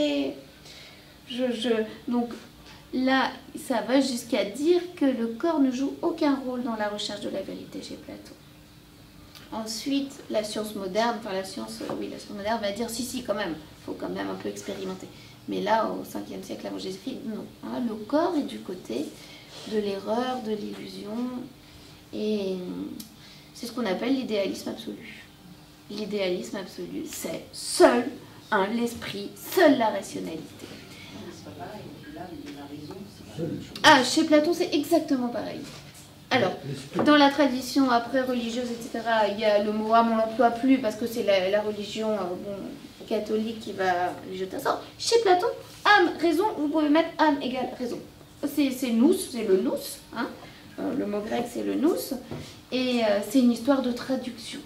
donc là, ça va jusqu'à dire que le corps ne joue aucun rôle dans la recherche de la vérité chez Platon. Ensuite, la science moderne moderne va dire si quand même, il faut quand même un peu expérimenter. Mais là, au 5e siècle avant Jésus-Christ, non. Hein, le corps est du côté de l'erreur, de l'illusion, et c'est ce qu'on appelle l'idéalisme absolu. L'idéalisme absolu, c'est seul l'esprit, seule la rationalité. C'est pas pareil. Là, l'âme et la raison, c'est pas la même chose. Ah, chez Platon, c'est exactement pareil. Alors, dans la tradition après religieuse, etc., il y a le mot âme, on l'emploie plus parce que c'est la religion catholique qui va lui jeter un sort. Chez Platon, âme, raison, vous pouvez mettre âme égale raison. C'est nous, c'est le nous, hein. Le mot grec c'est le nous, et c'est une histoire de traduction.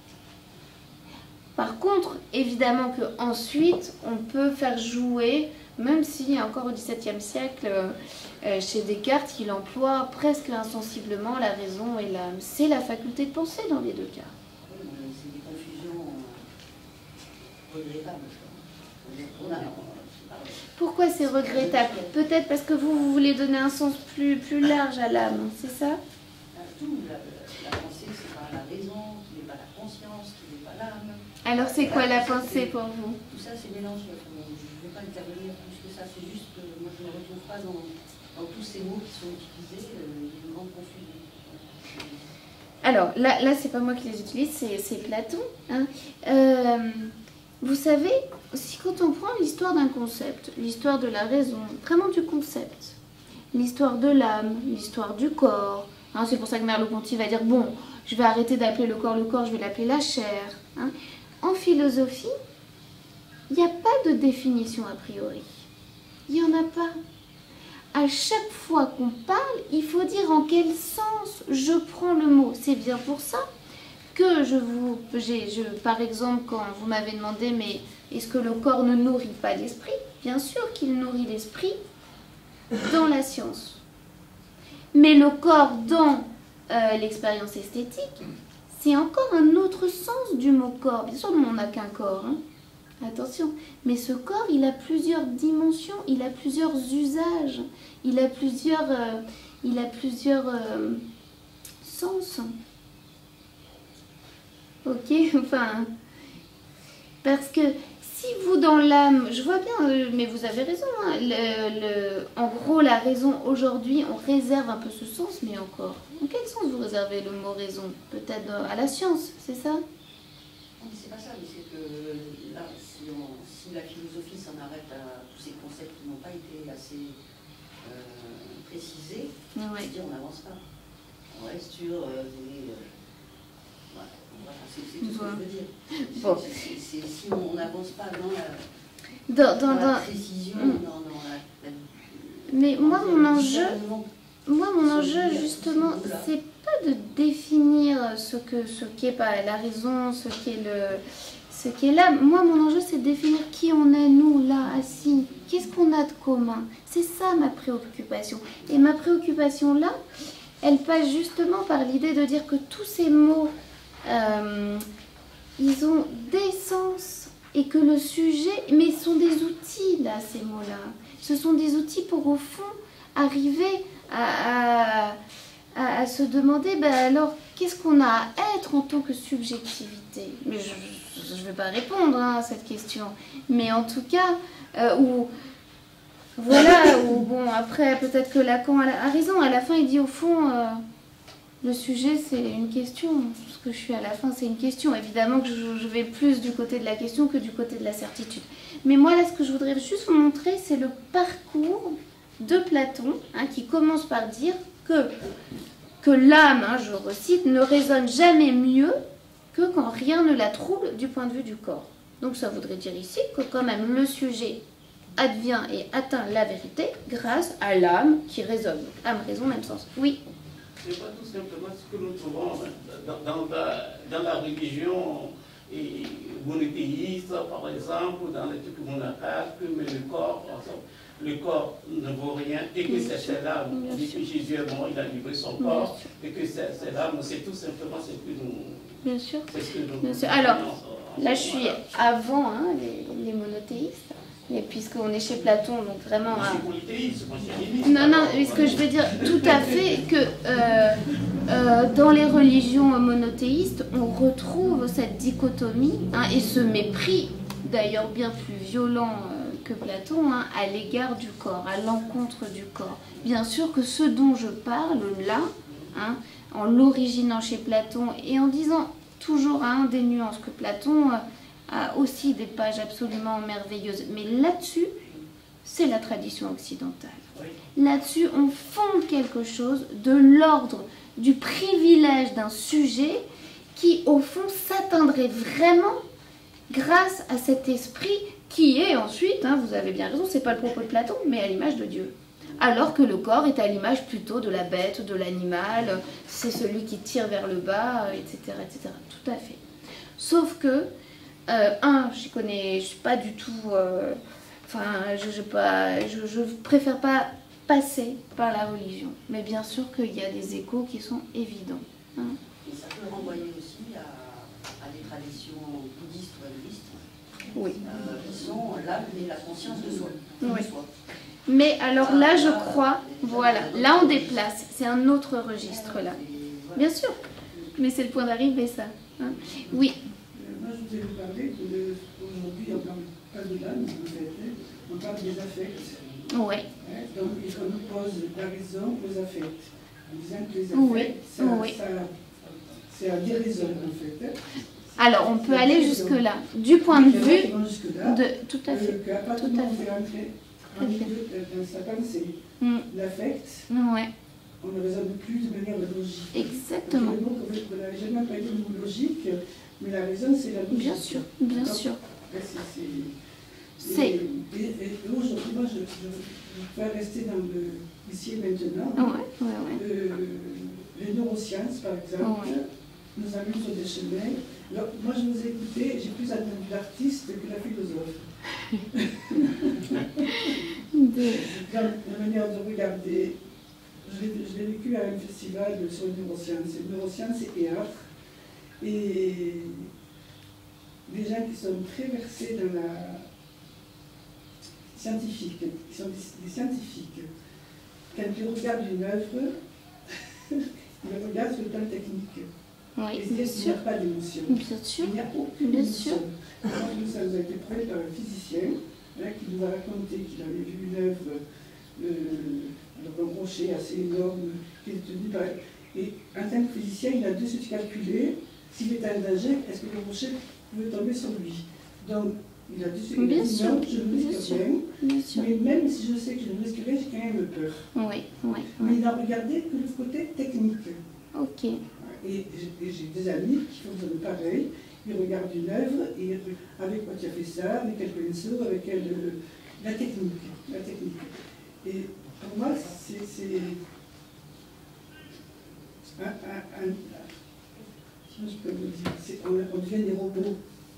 Par contre, évidemment qu'ensuite, on peut faire jouer, même si encore au XVIIe siècle, chez Descartes, il emploie presque insensiblement la raison et l'âme. C'est la faculté de penser dans les deux cas. Oui, mais c'est des confusions regrettables. Pourquoi c'est regrettable? Peut-être parce que vous voulez donner un sens plus large à l'âme, c'est ça? Tout, la pensée, c'est pas la raison, qui n'est pas la conscience, qui n'est pas l'âme. Alors c'est quoi la pensée pour vous? Tout ça, c'est mélangé. Je ne vais pas intervenir plus que ça. C'est juste que moi, je ne me retrouve pas dans tous ces mots qui sont utilisés. Il y a une grande confusion. Alors là c'est pas moi qui les utilise, c'est Platon. Hein. Vous savez, si quand on prend l'histoire d'un concept, l'histoire de la raison, vraiment du concept, l'histoire de l'âme, l'histoire du corps, hein, c'est pour ça que Merleau-Ponty va dire, bon, je vais arrêter d'appeler le corps, je vais l'appeler la chair. Hein. En philosophie, il n'y a pas de définition a priori. Il n'y en a pas. À chaque fois qu'on parle, il faut dire en quel sens je prends le mot. C'est bien pour ça que par exemple, quand vous m'avez demandé, mais est-ce que le corps ne nourrit pas l'esprit? Bien sûr qu'il nourrit l'esprit dans la science. Mais le corps dans l'expérience esthétique, c'est encore un autre sens du mot corps. Bien sûr, on n'a qu'un corps, hein. Attention. Mais ce corps, il a plusieurs dimensions, il a plusieurs usages, il a plusieurs sens. Ok, enfin, parce que si vous dans l'âme, je vois bien, mais vous avez raison, hein, en gros la raison aujourd'hui, on réserve un peu ce sens, mais encore, en quel sens vous réservez le mot raison? Peut-être à la science, c'est ça? Non, mais c'est pas ça, mais c'est que là, si la philosophie s'en arrête à tous ces concepts qui n'ont pas été assez précisés, Ouais. c'est-à-dire on n'avance pas. On reste sur des... voilà, c'est tout ce que je veux dire. Bon. Si on n'avance pas Dans la précision, dans la... Mais moi, mon enjeu, discernement, justement, c'est pas de définir ce qu'est pas la raison, ce qu'est l'âme. Moi, mon enjeu, c'est de définir qui on est, nous, là, assis. Qu'est-ce qu'on a de commun? C'est ça, ma préoccupation. Et ma préoccupation, là, elle passe justement par l'idée de dire que tous ces mots, ils ont des sens. Et que le sujet... Mais ce sont des outils, là, ces mots-là. Ce sont des outils pour, au fond, arriver à se demander, ben alors, qu'est-ce qu'on a à être en tant que subjectivité? Mais je ne vais pas répondre à cette question. Mais en tout cas, bon, après, peut-être que Lacan a raison. À la fin, il dit, au fond, le sujet, c'est une question. Ce que je suis à la fin, c'est une question. Évidemment que je vais plus du côté de la question que du côté de la certitude. Mais moi, là, ce que je voudrais juste vous montrer, c'est le parcours de Platon, hein, qui commence par dire que l'âme, hein, je recite, ne résonne jamais mieux que quand rien ne la trouble du point de vue du corps. Donc ça voudrait dire ici que quand même le sujet advient et atteint la vérité grâce à l'âme qui résonne. Âme, raison, même sens. Oui. C'est pas tout simplement ce que nous trouvons dans la religion monothéiste, par exemple, dans les trucs monacales, que le corps ne vaut rien et que c'est l'âme. On dit que Jésus est mort, il a livré son corps et que c'est l'âme. C'est tout simplement ce que nous... Bien sûr. C'est ce que nous... Bien sûr. Alors, là je suis avant hein, les monothéistes. Et puisqu'on est chez Platon, donc vraiment... Non, mais ce que je veux dire, tout à fait, que dans les religions monothéistes, on retrouve cette dichotomie hein, et ce mépris, d'ailleurs bien plus violent que Platon, hein, à l'égard du corps, à l'encontre du corps. Bien sûr que ce dont je parle là, hein, en l'originant chez Platon et en disant toujours hein, des nuances que Platon... a aussi des pages absolument merveilleuses. Mais là-dessus, c'est la tradition occidentale. Là-dessus, on fonde quelque chose de l'ordre du privilège d'un sujet qui, au fond, s'atteindrait vraiment grâce à cet esprit qui est ensuite, hein, vous avez bien raison, c'est pas le propos de Platon, mais à l'image de Dieu. Alors que le corps est à l'image plutôt de la bête, de l'animal, c'est celui qui tire vers le bas, etc., etc. Tout à fait. Sauf que, je suis pas du tout... je préfère pas passer par la religion. Mais bien sûr qu'il y a des échos qui sont évidents. Hein. Et ça peut renvoyer aussi à des traditions bouddhistes ou hindouistes. Oui. Qui sont l'âme et la conscience de soi. Oui. Mais alors là, je crois, voilà, là on déplace, c'est un autre registre là. Bien sûr, mais c'est le point d'arrivée ça. Hein. Oui. Moi je voulais vous parler qu'aujourd'hui on parle pas de l'âme, en fait, on parle des affects. Oui. Donc et qu'on oppose la raison aux affects. En disant que les affects, ça déraisonne en fait. Alors on peut aller jusque-là, du point de vue de... Tout à fait. Qu'à partir du moment où on fait entrer dans sa pensée, l'affect, on ne raisonne plus de manière logique. Exactement. On n'a jamais pas dit le mot logique, mais la raison c'est la logique. Bien sûr, bien sûr. Et aujourd'hui, moi, je vais rester dans le ici et maintenant. Les neurosciences, par exemple, nous amènent sur des chemins. Alors, moi, je vous ai écouté, j'ai plus entendu l'artiste que la philosophe. Dans la manière de regarder, je l'ai vécu à un festival sur les neurosciences. Les neurosciences et art. Et des gens qui sont très versés dans la scientifique, qui sont des scientifiques. Quand ils regardent une œuvre, ils regardent sur le plan technique. Oui, bien sûr. Il n'y a pas d'émotion. Bien sûr. Il n'y a aucune émotion. Bien sûr. Ça nous a été prouvé par un physicien qui nous a raconté qu'il avait vu une œuvre, un rocher assez énorme, qui était tenu par... Et en tant que physicien, il a dû se calculer s'il était en danger, est-ce que le rocher pouvait tomber sur lui. Donc, il a dû se dire non, je ne risque rien. Mais même si je sais que je ne risque rien, j'ai quand même peur. Mais il n'a regardé que le côté technique. Ok. Et j'ai des amis qui font pareil. Ils regardent une œuvre et avec quoi tu as fait ça, avec quel pinceau, avec la technique. Et pour moi, c'est je peux vous dire, on devient des robots.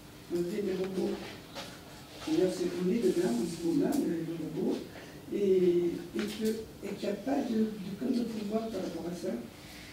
D'ailleurs, on est dedans en ce moment, les robots, et qu'il n'y a pas de contre-pouvoir par rapport à ça.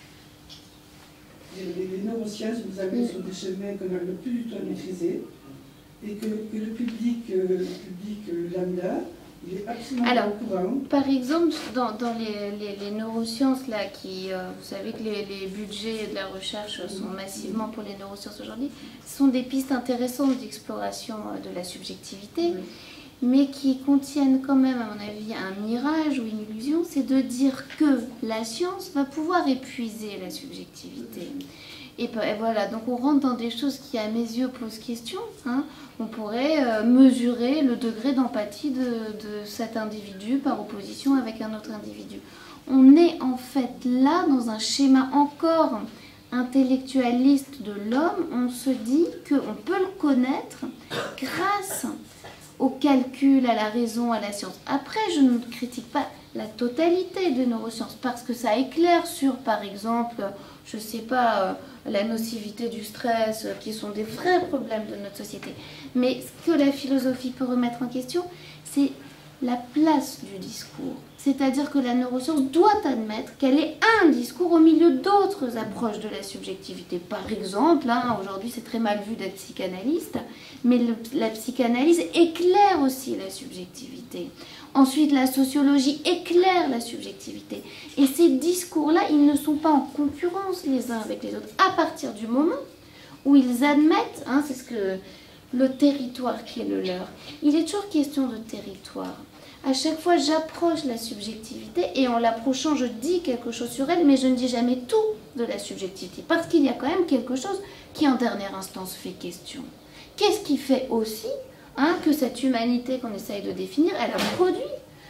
Les neurosciences nous amènent sur des chemins qu'on n'arrive plus du tout à maîtriser, et que le public lambda, il est absolument pas au courant. Par exemple, dans les neurosciences, là, vous savez que les budgets de la recherche sont massivement pour les neurosciences aujourd'hui, ce sont des pistes intéressantes d'exploration de la subjectivité, mais qui contiennent quand même, à mon avis, un mirage ou une illusion, c'est de dire que la science va pouvoir épuiser la subjectivité. Et voilà, donc on rentre dans des choses qui, à mes yeux, posent question. Hein. On pourrait mesurer le degré d'empathie de cet individu par opposition avec un autre individu. On est en fait là dans un schéma encore intellectualiste de l'homme. On se dit qu'on peut le connaître grâce au calcul, à la raison, à la science. Après, je ne critique pas la totalité des neurosciences parce que ça éclaire sur, par exemple, je ne sais pas, la nocivité du stress, qui sont des vrais problèmes de notre société. Mais ce que la philosophie peut remettre en question, c'est la place du discours. C'est-à-dire que la neuroscience doit admettre qu'elle est un discours au milieu d'autres approches de la subjectivité. Par exemple, aujourd'hui c'est très mal vu d'être psychanalyste, mais la psychanalyse éclaire aussi la subjectivité. Ensuite, la sociologie éclaire la subjectivité. Et ces discours-là, ils ne sont pas en concurrence les uns avec les autres. À partir du moment où ils admettent, c'est ce que le territoire qui est le leur, il est toujours question de territoire. À chaque fois, j'approche la subjectivité et en l'approchant, je dis quelque chose sur elle, mais je ne dis jamais tout de la subjectivité. Parce qu'il y a quand même quelque chose qui, en dernière instance, fait question. Qu'est-ce qui fait aussi hein, que cette humanité qu'on essaye de définir, elle a produit.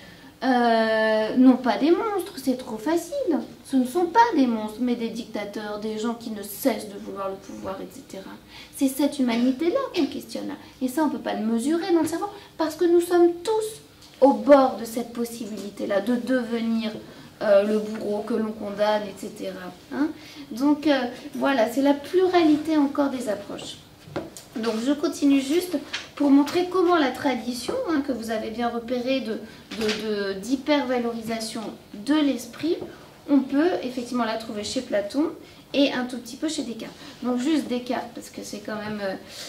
Non pas des monstres, c'est trop facile. Ce ne sont pas des monstres, mais des dictateurs, des gens qui ne cessent de vouloir le pouvoir, etc. C'est cette humanité-là qu'on questionne. Et ça, on ne peut pas le mesurer dans le cerveau, parce que nous sommes tous au bord de cette possibilité-là, de devenir le bourreau que l'on condamne, etc. Hein. Donc voilà, c'est la pluralité encore des approches. Donc je continue juste pour montrer comment la tradition, hein, que vous avez bien repéré, d'hypervalorisation de l'esprit, on peut effectivement la trouver chez Platon et un tout petit peu chez Descartes. Donc juste Descartes, parce que c'est quand même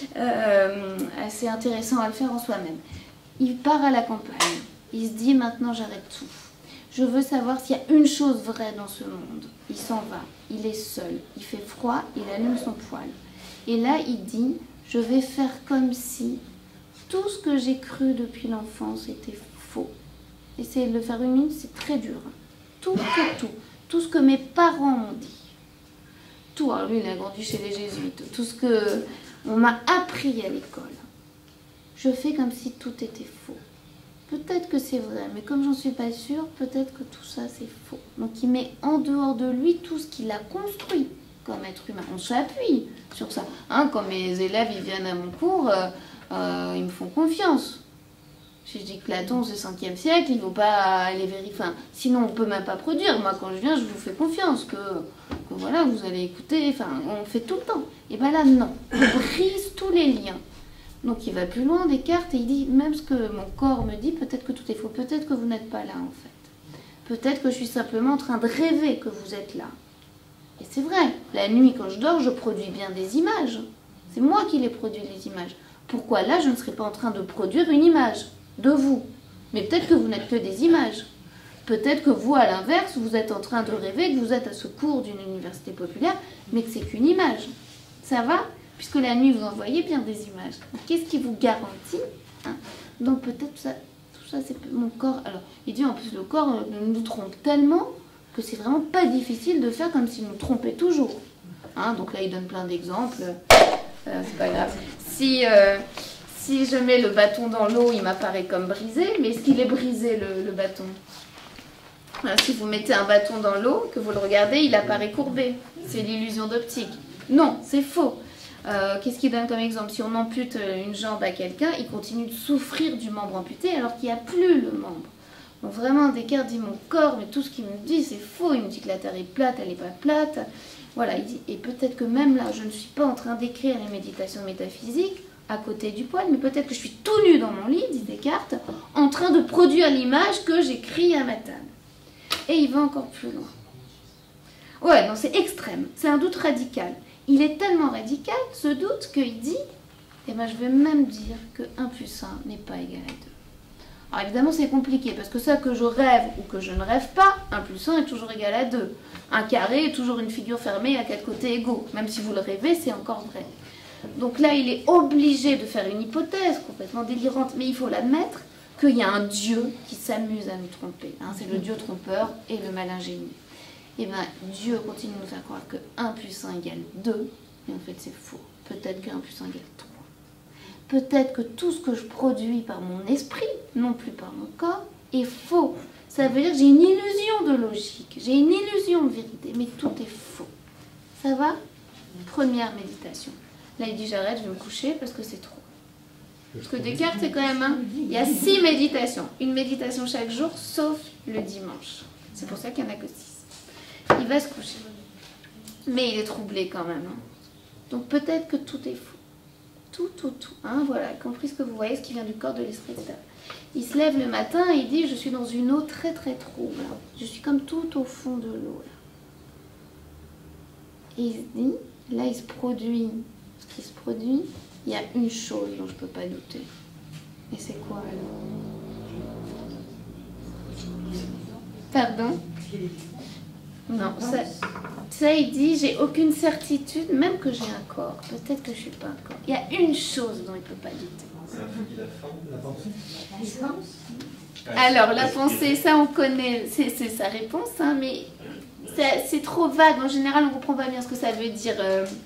assez intéressant à le faire en soi-même. Il part à la campagne, il se dit maintenant j'arrête tout. Je veux savoir s'il y a une chose vraie dans ce monde. Il s'en va, il est seul, il fait froid, il allume son poêle. Et là il dit, je vais faire comme si tout ce que j'ai cru depuis l'enfance était faux. Essayer de le faire une minute, c'est très dur. Tout ce que mes parents m'ont dit. Tout, alors lui il a grandi chez les jésuites, tout ce que on m'a appris à l'école. Je fais comme si tout était faux. Peut-être que c'est vrai, mais comme j'en suis pas sûre, peut-être que tout ça c'est faux. Donc il met en dehors de lui tout ce qu'il a construit comme être humain. On s'appuie sur ça. Hein, quand mes élèves ils viennent à mon cours, ils me font confiance. Si je dis que Platon c'est 5e siècle, il ne faut pas aller vérifier. Enfin, sinon on ne peut même pas produire. Moi quand je viens, je vous fais confiance que voilà, vous allez écouter. Enfin, on fait tout le temps. Et bien là, non. On brise tous les liens. Donc il va plus loin, Descartes, et il dit, même ce que mon corps me dit, peut-être que tout est faux, peut-être que vous n'êtes pas là en fait. Peut-être que je suis simplement en train de rêver que vous êtes là. Et c'est vrai, la nuit quand je dors, je produis bien des images. C'est moi qui les produis, les images. Pourquoi là, je ne serais pas en train de produire une image de vous? Mais peut-être que vous n'êtes que des images. Peut-être que vous, à l'inverse, vous êtes en train de rêver que vous êtes à ce cours d'une université populaire, mais que c'est qu'une image. Ça va? Puisque la nuit, vous envoyez bien des images. Qu'est-ce qui vous garantit, hein? Donc peut-être tout ça c'est mon corps. Alors, il dit en plus, le corps nous trompe tellement que c'est vraiment pas difficile de faire comme s'il nous trompait toujours. Hein, donc là, il donne plein d'exemples. C'est pas grave. Si je mets le bâton dans l'eau, il m'apparaît comme brisé, mais est-ce qu'il est brisé, le bâton? Voilà, si vous mettez un bâton dans l'eau, que vous le regardez, il apparaît courbé. C'est l'illusion d'optique. Non, c'est faux. Qu'est-ce qu'il donne comme exemple? Si on ampute une jambe à quelqu'un, il continue de souffrir du membre amputé alors qu'il n'y a plus le membre. Donc vraiment, Descartes dit mon corps, mais tout ce qu'il me dit, c'est faux. Il me dit que la Terre est plate, elle n'est pas plate. Voilà, il dit, et peut-être que même là, je ne suis pas en train d'écrire les méditations métaphysiques à côté du poêle, mais peut-être que je suis tout nu dans mon lit, dit Descartes, en train de produire l'image que j'écris à ma table. Et il va encore plus loin. Ouais, non, c'est extrême. C'est un doute radical. Il est tellement radical, ce doute, qu'il dit, eh ben, je vais même dire que 1 plus 1 n'est pas égal à 2. Alors évidemment, c'est compliqué, parce que ça, que je rêve ou que je ne rêve pas, 1 plus 1 est toujours égal à 2. Un carré est toujours une figure fermée à 4 côtés égaux. Même si vous le rêvez, c'est encore vrai. Donc là, il est obligé de faire une hypothèse complètement délirante, mais il faut l'admettre, qu'il y a un Dieu qui s'amuse à nous tromper. Hein, c'est le Dieu trompeur et le mal ingénieux. Et bien, Dieu continue de nous faire croire que 1 plus 1 égale 2, mais en fait c'est faux. Peut-être que 1 plus 1 égale 3. Peut-être que tout ce que je produis par mon esprit, non plus par mon corps, est faux. Ça veut dire que j'ai une illusion de logique, j'ai une illusion de vérité, mais tout est faux. Ça va? Première méditation. Là, il dit j'arrête, je vais me coucher parce que c'est trop. Parce que Descartes, c'est quand même il y a 6 méditations. Une méditation chaque jour, sauf le dimanche. C'est pour ça qu'il n'y en a que 6. Il va se coucher. Mais il est troublé quand même. Hein. Donc peut-être que tout est faux. Tout. Hein, voilà, compris ce que vous voyez, ce qui vient du corps, de l'esprit, etc. Il se lève le matin et il dit, je suis dans une eau très très trouble. Je suis comme tout au fond de l'eau. Et il se dit, là il se produit ce qui se produit. Il y a une chose dont je ne peux pas douter. Et c'est quoi alors? Pardon? Non, ça il dit, j'ai aucune certitude, même que j'ai un corps. Peut-être que je ne suis pas un corps. Il y a une chose dont il ne peut pas douter. La pensée. Alors, la pensée, ça on connaît, c'est sa réponse, hein, mais c'est trop vague. En général, on ne comprend pas bien ce que ça veut dire.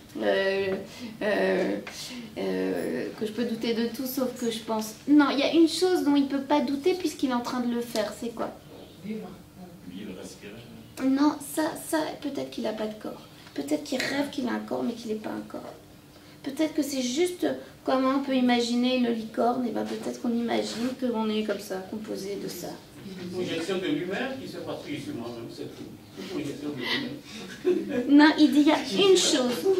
Que je peux douter de tout sauf que je pense. Non, il y a une chose dont il ne peut pas douter puisqu'il est en train de le faire. C'est quoi? Vivre, respirer. Non, ça peut-être qu'il n'a pas de corps. Peut-être qu'il rêve qu'il a un corps, mais qu'il n'est pas un corps. Peut-être que c'est juste comment on peut imaginer le licorne. Et bien peut-être qu'on imagine qu'on est comme ça, composé de ça. Une projection de lumière qui se passe sur moi-même, c'est tout. Une projection de lumière. Non, il dit il y a une chose.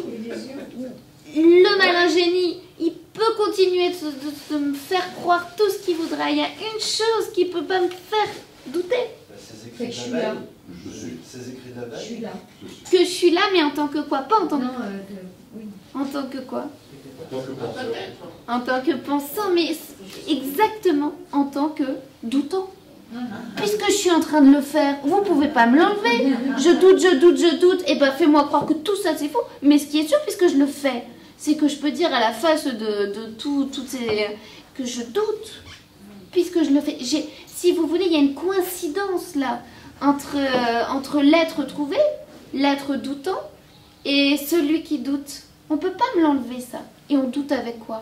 Le malin génie, il peut continuer de me faire croire tout ce qu'il voudra. Il y a une chose qui ne peut pas me faire douter. Ces C'est que écrits je suis de la là. veille. Je suis. Ces écrits de la Je suis veille. là. Que je suis là, mais en tant que quoi? Pas en tant que... Non, oui. En tant que quoi? En tant que penseur. En tant que pensant, mais exactement en tant que doutant. Puisque je suis en train de le faire, vous ne pouvez pas me l'enlever. Je doute, et ben fais-moi croire que tout ça c'est faux. Mais ce qui est sûr, puisque je le fais, c'est que je peux dire à la face de toutes ces... que je doute. Puisque je le fais. Si vous voulez, il y a une coïncidence là entre l'être trouvé, l'être doutant, et celui qui doute. On ne peut pas me l'enlever ça. Et on doute avec quoi?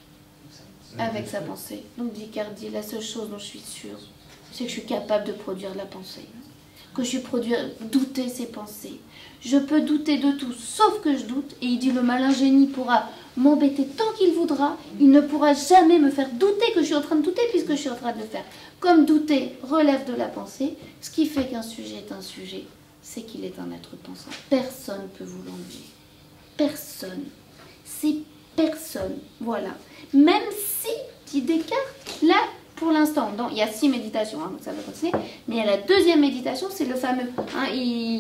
Avec sa pensée. Donc Descartes dit, la seule chose dont je suis sûre, c'est que je suis capable de produire de la pensée. Que je suis douter ses pensées. Je peux douter de tout, sauf que je doute. Et il dit, le malin génie pourra m'embêter tant qu'il voudra. Il ne pourra jamais me faire douter que je suis en train de douter, puisque je suis en train de le faire. Comme douter relève de la pensée, ce qui fait qu'un sujet est un sujet, c'est qu'il est un être pensant. Personne ne peut vous l'enlever. Personne. C'est personne. Voilà. Même si, dit Descartes, là, pour l'instant, il y a 6 méditations, hein, donc ça va continuer, mais il y a la deuxième méditation, c'est le fameux... Hein,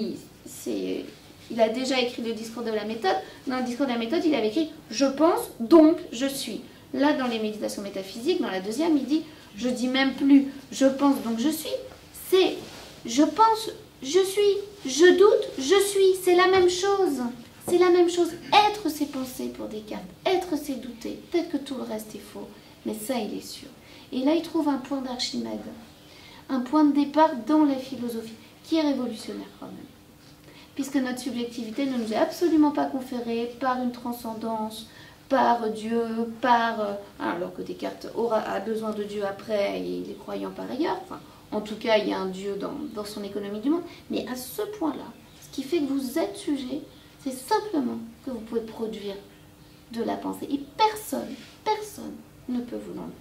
il a déjà écrit le discours de la méthode. Dans le discours de la méthode, il avait écrit « Je pense, donc je suis ». Là, dans les méditations métaphysiques, dans la deuxième, il dit « Je dis même plus « Je pense, donc je suis ». C'est « Je pense, je suis »,« Je doute, je suis ». C'est la même chose. C'est la même chose. Être, c'est penser pour Descartes. Être, c'est douter. Peut-être que tout le reste est faux, mais ça, il est sûr. Et là, il trouve un point d'Archimède, un point de départ dans la philosophie, qui est révolutionnaire quand même. Puisque notre subjectivité ne nous est absolument pas conférée par une transcendance, par Dieu, alors que Descartes a besoin de Dieu après, et il est croyant par ailleurs. Enfin, en tout cas, il y a un Dieu dans son économie du monde. Mais à ce point-là, ce qui fait que vous êtes sujet, c'est simplement que vous pouvez produire de la pensée. Et personne ne peut vous l'enlever.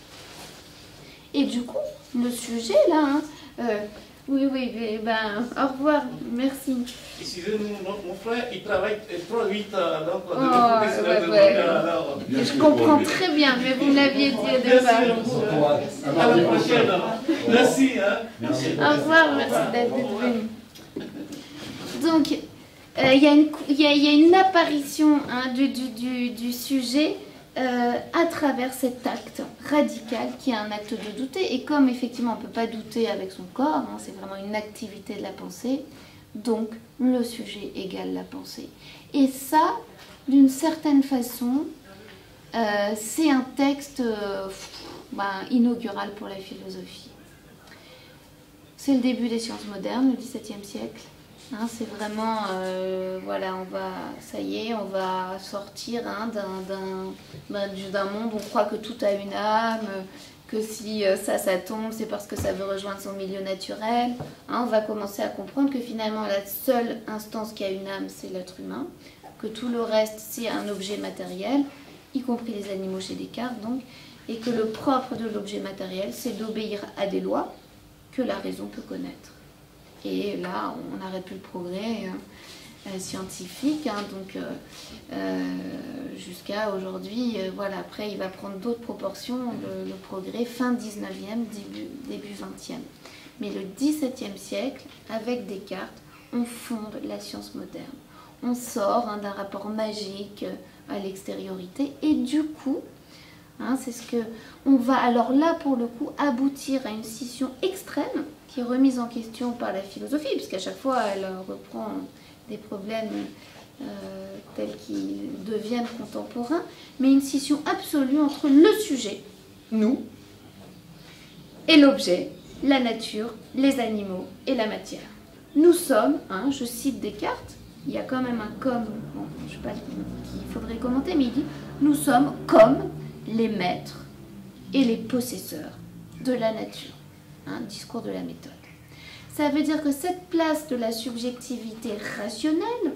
Et du coup, le sujet là, oui, au revoir, merci. Excusez-moi, mon frère, il travaille 3-8 donc je comprends très bien, mais vous me l'aviez dit au départ. À la prochaine. Merci. Au revoir, merci d'être venu. Donc, il y a une apparition du sujet à travers cet acte radical qui est un acte de douter. Et comme effectivement on ne peut pas douter avec son corps, hein, c'est vraiment une activité de la pensée, donc le sujet égale la pensée. Et ça, d'une certaine façon, c'est un texte inaugural pour la philosophie. C'est le début des sciences modernes, le XVIIe siècle. Hein, c'est vraiment, ça y est, on va sortir d'un monde où on croit que tout a une âme, que si ça tombe, c'est parce que ça veut rejoindre son milieu naturel. Hein, on va commencer à comprendre que finalement, la seule instance qui a une âme, c'est l'être humain, que tout le reste, c'est un objet matériel, y compris les animaux chez Descartes, donc, et que le propre de l'objet matériel, c'est d'obéir à des lois que la raison peut connaître. Et là, on n'arrête plus le progrès scientifique, hein, donc jusqu'à aujourd'hui, après il va prendre d'autres proportions, le progrès, fin 19e, début 20e. Mais le XVIIe siècle, avec Descartes, on fonde la science moderne. On sort d'un rapport magique à l'extériorité, et du coup, c'est ce que on va alors là pour le coup aboutir à une scission extrême qui est remise en question par la philosophie, puisqu'à chaque fois elle reprend des problèmes tels qu'ils deviennent contemporains, mais une scission absolue entre le sujet, nous, et l'objet, la nature, les animaux et la matière. nous sommes, hein, je cite Descartes, il y a quand même un comme, bon, je ne sais pas qu'il faudrait commenter, mais il dit « Nous sommes comme les maîtres et les possesseurs de la nature. » Discours de la méthode. Ça veut dire que cette place de la subjectivité rationnelle,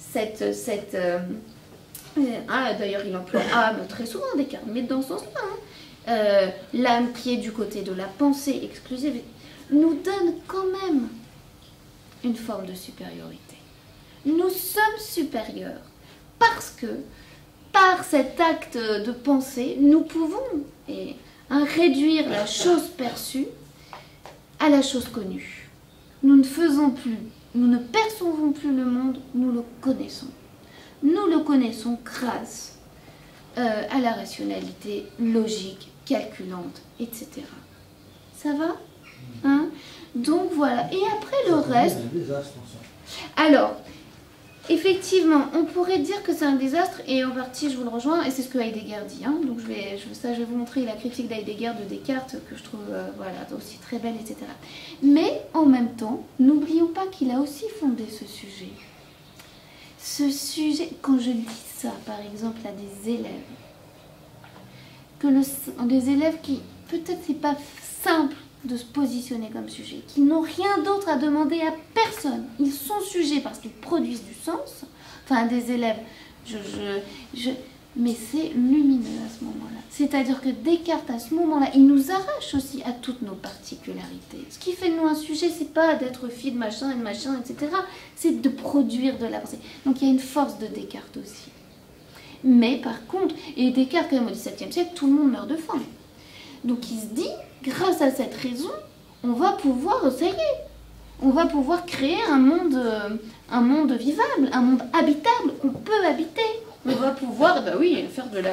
d'ailleurs il emploie âme très souvent Descartes, mais dans ce sens-là, l'âme qui est du côté de la pensée exclusive, nous donne quand même une forme de supériorité. Nous sommes supérieurs parce que par cet acte de pensée, nous pouvons réduire la chose perçue à la chose connue. Nous ne faisons plus, nous ne percevons plus le monde, nous le connaissons. Nous le connaissons grâce à la rationalité logique, calculante, etc. Ça va, hein? Donc voilà. Et après le reste... C'est un désastre, ça. Alors, effectivement, on pourrait dire que c'est un désastre, et en partie je vous le rejoins, et c'est ce que Heidegger dit. Hein. Donc je vais vous montrer la critique d'Heidegger de Descartes, que je trouve aussi très belle, etc. Mais en même temps, n'oublions pas qu'il a aussi fondé ce sujet. Ce sujet, quand je dis ça, par exemple, à des élèves, des élèves qui, peut-être c'est pas simple de se positionner comme sujet, qui n'ont rien d'autre à demander à personne. Ils sont sujets parce qu'ils produisent du sens. Enfin, des élèves, mais c'est lumineux à ce moment-là. C'est-à-dire que Descartes, à ce moment-là, il nous arrache aussi à toutes nos particularités. Ce qui fait de nous un sujet, c'est pas d'être fille de machin et de machin, etc. C'est de produire de la pensée. Donc il y a une force de Descartes aussi. Mais par contre, et Descartes, quand même, au XVIIe siècle, tout le monde meurt de faim. Donc il se dit, grâce à cette raison, on va pouvoir, ça y est, on va pouvoir créer un monde vivable, un monde habitable, qu'on peut habiter. On va pouvoir, faire de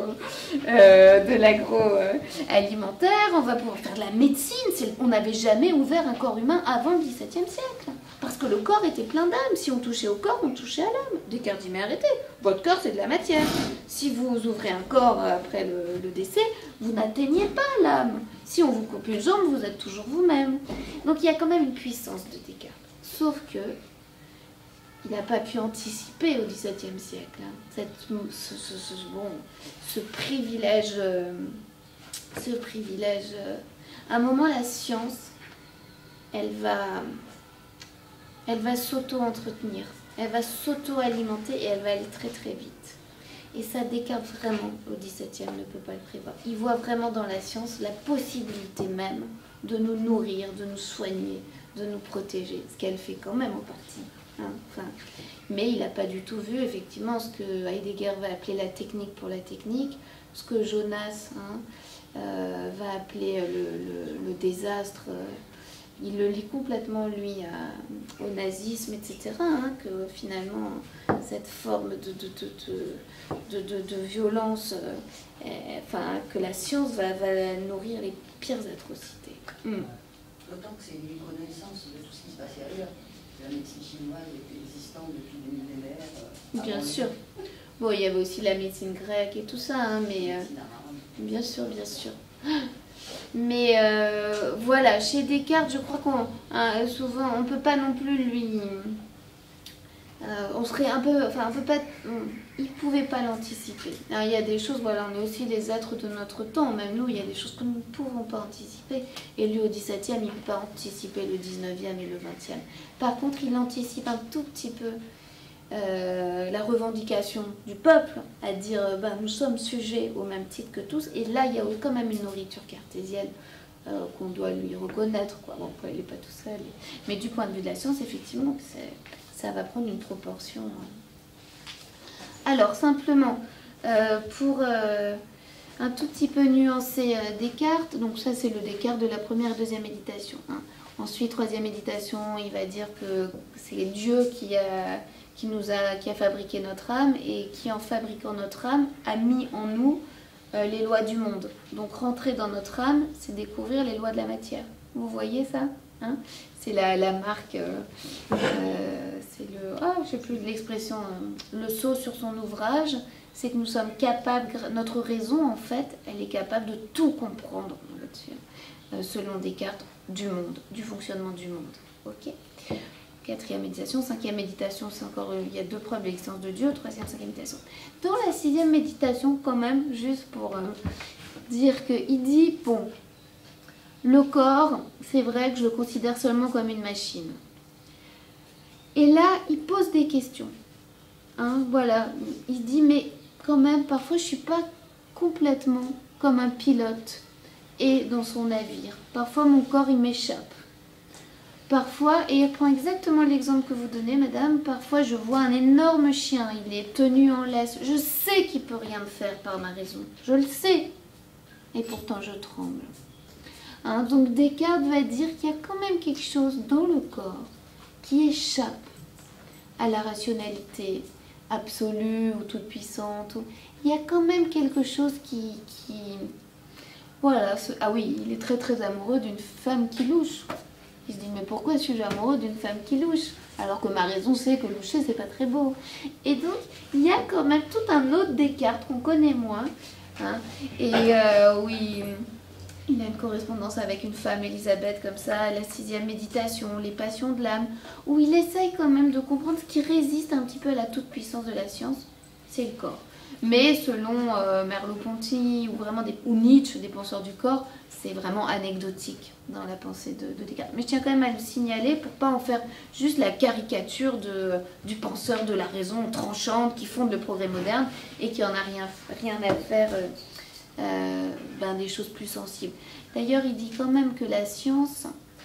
l'agroalimentaire, on va pouvoir faire de la médecine. On n'avait jamais ouvert un corps humain avant le XVIIe siècle. Parce que le corps était plein d'âme. Si on touchait au corps, on touchait à l'âme. Descartes dit, mais arrêtez, votre corps c'est de la matière. Si vous ouvrez un corps après le décès, vous n'atteignez pas l'âme. Si on vous coupe une jambe, vous êtes toujours vous-même. Donc il y a quand même une puissance de Descartes. Sauf que il n'a pas pu anticiper au XVIIe siècle ce privilège. À un moment, la science, elle va s'auto-entretenir, elle va s'auto-alimenter et elle va aller très très vite. Et ça, Descartes vraiment, au XVIIe, ne peut pas le prévoir. Il voit vraiment dans la science la possibilité même de nous nourrir, de nous soigner, de nous protéger, ce qu'elle fait quand même en partie. Mais il n'a pas du tout vu effectivement ce que Heidegger va appeler la technique pour la technique, ce que Jonas va appeler le désastre. Il le lit complètement, lui, au nazisme, etc. Que finalement, cette forme de violence, que la science va nourrir les pires atrocités. D'autant que c'est une connaissance de tout ce qui se passait ailleurs. La médecine chinoise était existante depuis des millénaires. Bien sûr. Bon, il y avait aussi la médecine grecque et tout ça, mais bien sûr, bien sûr. Mais voilà, chez Descartes, je crois qu'on souvent, on peut pas non plus lui, on serait un peu, on peut pas, il pouvait pas l'anticiper. Alors, il y a des choses, voilà, on est aussi des êtres de notre temps, même nous, il y a des choses que nous ne pouvons pas anticiper. Et lui, au XVIIe, il ne peut pas anticiper le XIXe et le XXe. Par contre, il anticipe un tout petit peu la revendication du peuple, à dire nous sommes sujets au même titre que tous, et là il y a quand même une nourriture cartésienne qu'on doit lui reconnaître, quoi. Bon, il n'est pas tout seul, mais du point de vue de la science, effectivement, ça va prendre une proportion. Alors, simplement, pour un tout petit peu nuancer Descartes, donc ça c'est le Descartes de la première et deuxième méditation. Ensuite, troisième méditation, il va dire que c'est Dieu qui a fabriqué notre âme et qui, en fabriquant notre âme, a mis en nous les lois du monde. Donc rentrer dans notre âme, c'est découvrir les lois de la matière. Vous voyez ça, c'est la marque, c'est je sais plus l'expression, le sceau sur son ouvrage, c'est que nous sommes capables, notre raison en fait, elle est capable de tout comprendre là-dessus, selon Descartes, du monde, du fonctionnement du monde. Ok ? Quatrième méditation, cinquième méditation, c'est encore, il y a 2 preuves de l'existence de Dieu, troisième, cinquième méditation. Dans la 6e méditation, quand même, juste pour dire qu'il dit, bon, le corps, c'est vrai que je le considère seulement comme une machine. Et là, il pose des questions. Hein, voilà, il dit, mais quand même, parfois, je ne suis pas complètement comme un pilote et dans son navire. Parfois, mon corps, il m'échappe. Parfois, et il prend exactement l'exemple que vous donnez, madame, parfois je vois un énorme chien, il est tenu en laisse. Je sais qu'il ne peut rien me faire par ma raison. Je le sais. Et pourtant, je tremble. Hein, donc Descartes va dire qu'il y a quand même quelque chose dans le corps qui échappe à la rationalité absolue ou toute puissante. Il y a quand même quelque chose qui... Voilà. Ah oui, il est très très amoureux d'une femme qui louche. Il se dit, mais pourquoi suis-je amoureux d'une femme qui louche? Alors que ma raison sait que loucher, c'est pas très beau. Et donc, il y a quand même tout un autre Descartes qu'on connaît moins. Hein, et oui, il a une correspondance avec une femme, Élisabeth, comme ça, la 6e méditation, les passions de l'âme, où il essaye quand même de comprendre ce qui résiste un petit peu à la toute-puissance de la science, c'est le corps. Mais selon Merleau-Ponty ou Nietzsche, des penseurs du corps, c'est vraiment anecdotique dans la pensée de Descartes. Mais je tiens quand même à le signaler pour ne pas en faire juste la caricature du penseur de la raison tranchante qui fonde le progrès moderne et qui n'en a rien à faire des choses plus sensibles. D'ailleurs, il dit quand même que la science,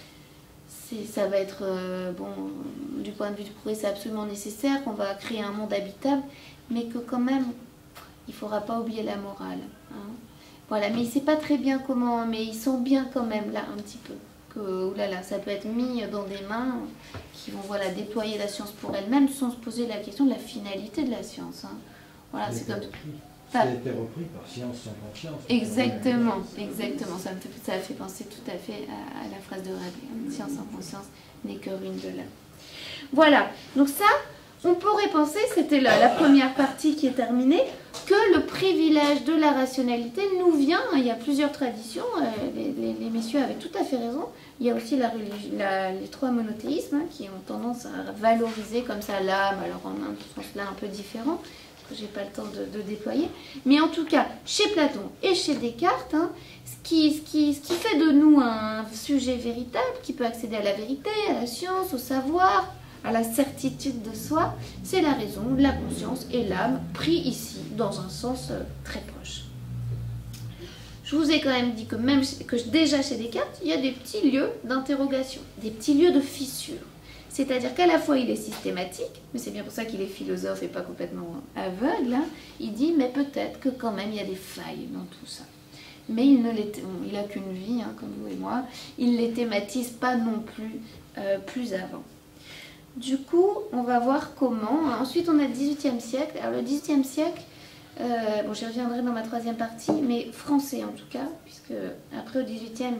ça va être, du point de vue du progrès, c'est absolument nécessaire, qu'on va créer un monde habitable, mais que quand même, il ne faudra pas oublier la morale. Hein. Voilà, mais il ne sait pas très bien comment, mais il sent bien quand même, là, un petit peu, que oulala, ça peut être mis dans des mains qui vont déployer la science pour elle-même sans se poser la question de la finalité de la science. Hein. Voilà, c'est comme... Ça a été repris par Science sans conscience. Exactement, exactement. Ça a fait penser tout à fait à la phrase de Rabelais. Science sans conscience n'est que ruine de l'âme. Voilà, donc ça... On pourrait penser, c'était la première partie qui est terminée, que le privilège de la rationalité nous vient, il y a plusieurs traditions, les messieurs avaient tout à fait raison, il y a aussi les 3 monothéismes qui ont tendance à valoriser comme ça l'âme, alors en un sens là un peu différent, que j'ai pas le temps de déployer, mais en tout cas, chez Platon et chez Descartes, hein, ce qui fait de nous un sujet véritable, qui peut accéder à la vérité, à la science, au savoir, à la certitude de soi, c'est la raison, la conscience et l'âme, pris ici dans un sens très proche. Je vous ai quand même dit que déjà chez Descartes, il y a des petits lieux d'interrogation, des petits lieux de fissure. C'est-à-dire qu'à la fois il est systématique, mais c'est bien pour ça qu'il est philosophe et pas complètement aveugle, hein. Il dit, mais peut-être que quand même il y a des failles dans tout ça. Mais il n'a qu'une vie, hein, comme vous et moi, il ne les thématise pas non plus plus avant. Du coup, on va voir comment. Ensuite, on a le XVIIIe siècle. Alors, le XVIIIe siècle, j'y reviendrai dans ma 3e partie, mais français en tout cas, puisque après au XVIIIe,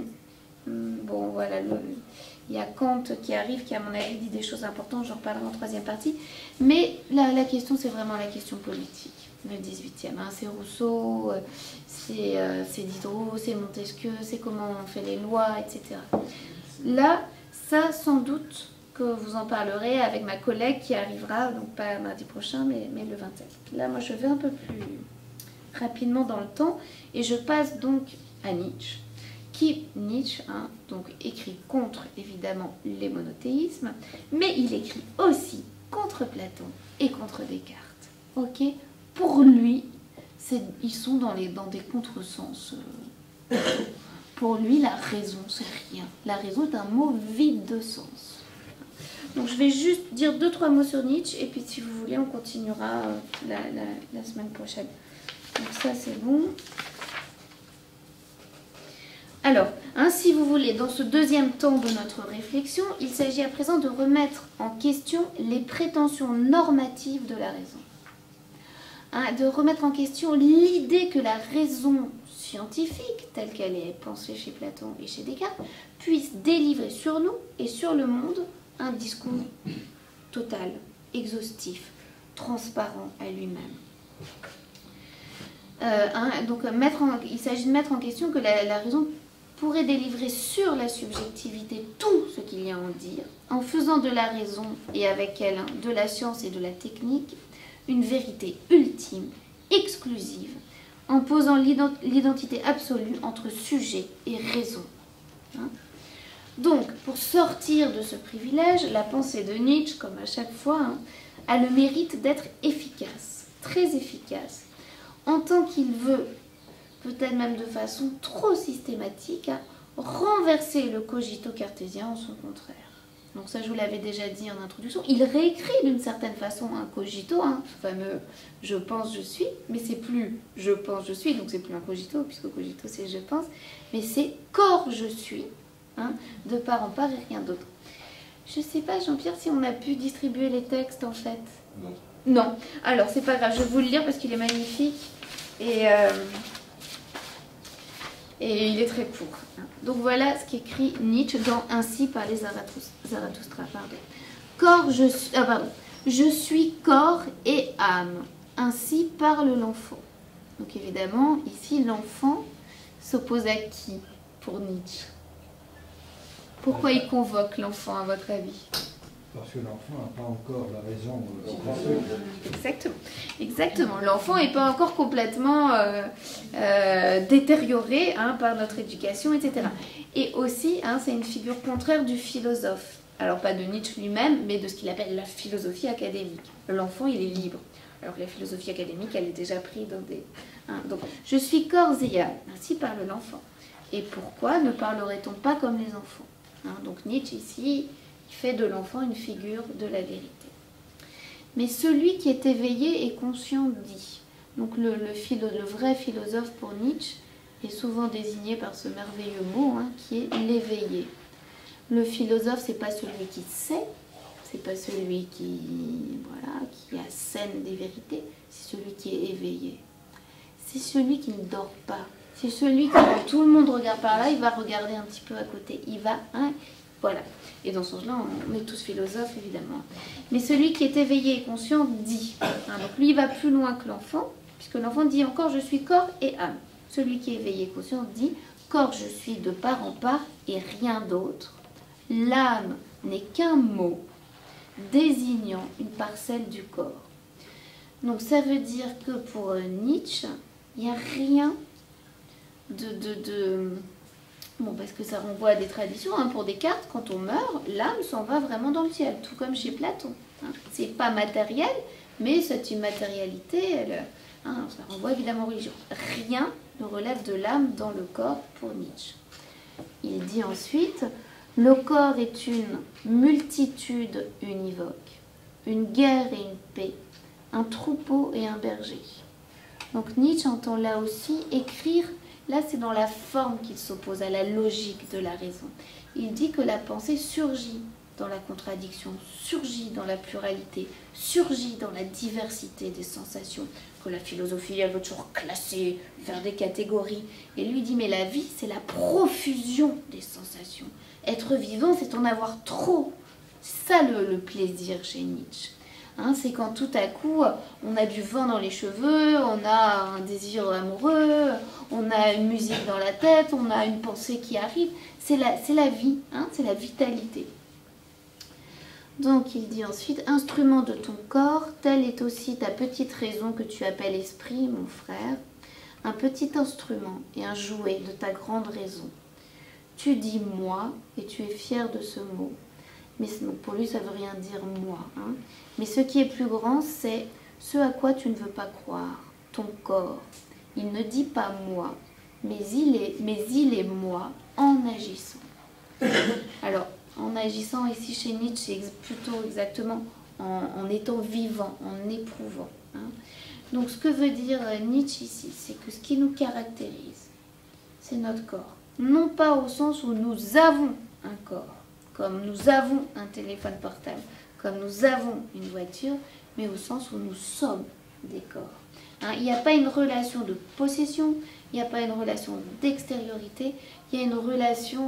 il y a Kant qui arrive, qui à mon avis dit des choses importantes, j'en reparlerai en 3e partie. Mais la question, c'est vraiment la question politique, le XVIIIe. Hein. C'est Rousseau, c'est Diderot, c'est Montesquieu, c'est comment on fait les lois, etc. Là, ça, sans doute... que vous en parlerez avec ma collègue qui arrivera, donc pas mardi prochain, mais le 27. Là, moi, je vais un peu plus rapidement dans le temps, et je passe donc à Nietzsche, qui, donc, écrit contre, évidemment, les monothéismes, mais il écrit aussi contre Platon et contre Descartes. Ok ? Pour lui, ils sont dans des contresens. Pour lui, la raison, c'est rien. La raison est un mot vide de sens. Donc je vais juste dire 2-3 mots sur Nietzsche et puis si vous voulez on continuera la semaine prochaine. Donc ça c'est bon. Alors, si vous voulez, dans ce 2e temps de notre réflexion, il s'agit à présent de remettre en question les prétentions normatives de la raison. De remettre en question l'idée que la raison scientifique, telle qu'elle est pensée chez Platon et chez Descartes, puisse délivrer sur nous et sur le monde un discours total, exhaustif, transparent à lui-même. Donc il s'agit de mettre en question que la raison pourrait délivrer sur la subjectivité tout ce qu'il y a à en dire, en faisant de la raison et avec elle de la science et de la technique une vérité ultime, exclusive, en posant l'identité absolue entre sujet et raison. Hein? Donc, pour sortir de ce privilège, la pensée de Nietzsche, comme à chaque fois, hein, a le mérite d'être efficace, très efficace, en tant qu'il veut, peut-être même de façon trop systématique, hein, renverser le cogito cartésien en son contraire. Donc ça, je vous l'avais déjà dit en introduction, il réécrit d'une certaine façon un cogito, hein, ce fameux « je pense, je suis », mais c'est plus « je pense, je suis », donc c'est plus un cogito, puisque cogito c'est « je pense », mais c'est « corps, je suis », hein, de part en part et rien d'autre. Je ne sais pas, Jean-Pierre, si on a pu distribuer les textes, en fait. Non. Non. Alors, c'est pas grave, je vais vous le lire parce qu'il est magnifique et il est très court. Donc voilà ce qu'écrit Nietzsche dans Ainsi parlait Zarathustra. Je suis corps et âme. Ainsi parle l'enfant. Donc évidemment, ici, l'enfant s'oppose à qui pour Nietzsche? Pourquoi il convoque l'enfant, à votre avis? Parce que l'enfant n'a pas encore la raison. Exactement. Exactement. L'enfant n'est pas encore complètement détérioré, hein, par notre éducation, etc. Et aussi, hein, c'est une figure contraire du philosophe. Alors pas de Nietzsche lui-même, mais de ce qu'il appelle la philosophie académique. L'enfant, il est libre. Alors que la philosophie académique, elle est déjà prise dans des... Hein, donc, je suis corps et âme. Ainsi parle l'enfant. Et pourquoi ne parlerait-on pas comme les enfants? Hein, donc Nietzsche, ici... fait de l'enfant une figure de la vérité. Mais celui qui est éveillé et conscient dit. Donc le vrai philosophe pour Nietzsche est souvent désigné par ce merveilleux mot, hein, qui est l'éveillé. Le philosophe, c'est pas celui qui sait, c'est pas celui qui assène des vérités, c'est celui qui est éveillé. C'est celui qui ne dort pas. C'est celui qui, quand tout le monde regarde par là, il va regarder un petit peu à côté. Il va... Hein, voilà. Et dans ce sens-là, on est tous philosophes, évidemment. Mais celui qui est éveillé et conscient dit. Hein, donc lui, il va plus loin que l'enfant, puisque l'enfant dit encore « je suis corps et âme ». Celui qui est éveillé et conscient dit « corps, je suis de part en part et rien d'autre. L'âme n'est qu'un mot désignant une parcelle du corps ». Donc ça veut dire que pour Nietzsche, il n'y a rien Bon, parce que ça renvoie à des traditions. Hein. Pour Descartes, quand on meurt, l'âme s'en va vraiment dans le ciel, tout comme chez Platon. Hein. C'est pas matériel, mais cette immatérialité, ça renvoie évidemment aux religions. Rien ne relève de l'âme dans le corps pour Nietzsche. Il dit ensuite, le corps est une multitude univoque, une guerre et une paix, un troupeau et un berger. Donc Nietzsche entend là aussi écrire. Là, c'est dans la forme qu'il s'oppose à la logique de la raison. Il dit que la pensée surgit dans la contradiction, surgit dans la pluralité, surgit dans la diversité des sensations, que la philosophie, elle veut toujours classer, faire des catégories. Et lui dit, mais la vie, c'est la profusion des sensations. Être vivant, c'est en avoir trop. C'est ça le plaisir chez Nietzsche. Hein, c'est quand tout à coup, on a du vent dans les cheveux, on a un désir amoureux, on a une musique dans la tête, on a une pensée qui arrive. C'est la vie, hein, c'est la vitalité. Donc il dit ensuite, instrument de ton corps, telle est aussi ta petite raison que tu appelles esprit, mon frère, un petit instrument et un jouet de ta grande raison. Tu dis moi et tu es fier de ce mot. Mais pour lui, ça ne veut rien dire moi. Hein. Mais ce qui est plus grand, c'est ce à quoi tu ne veux pas croire, ton corps. Il ne dit pas moi, mais il est moi en agissant. Alors, en agissant ici chez Nietzsche, c'est plutôt exactement en étant vivant, en éprouvant. Hein. Donc, ce que veut dire Nietzsche ici, c'est que ce qui nous caractérise, c'est notre corps. Non pas au sens où nous avons un corps, comme nous avons un téléphone portable, comme nous avons une voiture, mais au sens où nous sommes des corps. Hein, il n'y a pas une relation de possession, il n'y a pas une relation d'extériorité, il y a une relation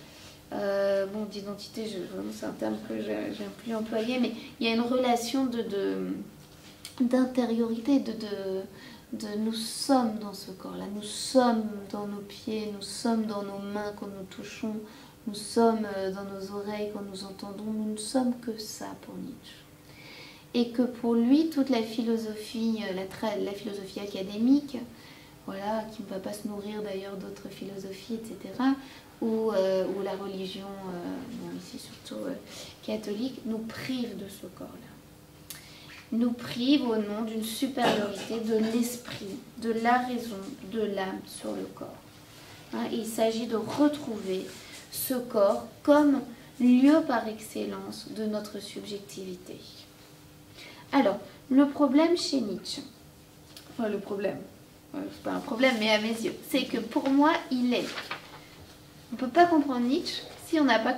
d'identité, c'est un terme que je n'aime plus employer, mais il y a une relation d'intériorité, nous sommes dans ce corps-là, nous sommes dans nos pieds, nous sommes dans nos mains quand nous touchons, nous sommes dans nos oreilles quand nous entendons, nous ne sommes que ça pour Nietzsche. Et que pour lui, toute la philosophie, la philosophie académique, voilà, qui ne va pas se nourrir d'ailleurs d'autres philosophies, etc., ou la religion, bon, ici surtout catholique, nous prive de ce corps-là. Nous prive au nom d'une supériorité de l'esprit, de la raison, de l'âme sur le corps. Hein, il s'agit de retrouver ce corps comme lieu par excellence de notre subjectivité. Alors, le problème chez Nietzsche, enfin le problème, c'est pas un problème mais à mes yeux, c'est que pour moi il est, on ne peut pas comprendre Nietzsche si on n'a pas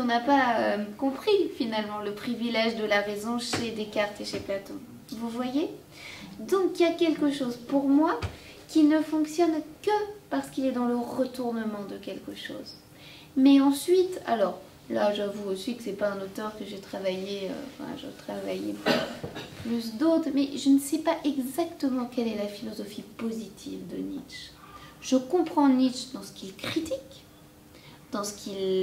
compris finalement le privilège de la raison chez Descartes et chez Platon. Vous voyez? Donc il y a quelque chose pour moi qui ne fonctionne que parce qu'il est dans le retournement de quelque chose. Mais ensuite, alors là j'avoue aussi que c'est pas un auteur que j'ai travaillé, je travaillais plus d'autres, mais je ne sais pas exactement quelle est la philosophie positive de Nietzsche. Je comprends Nietzsche dans ce qu'il critique, dans ce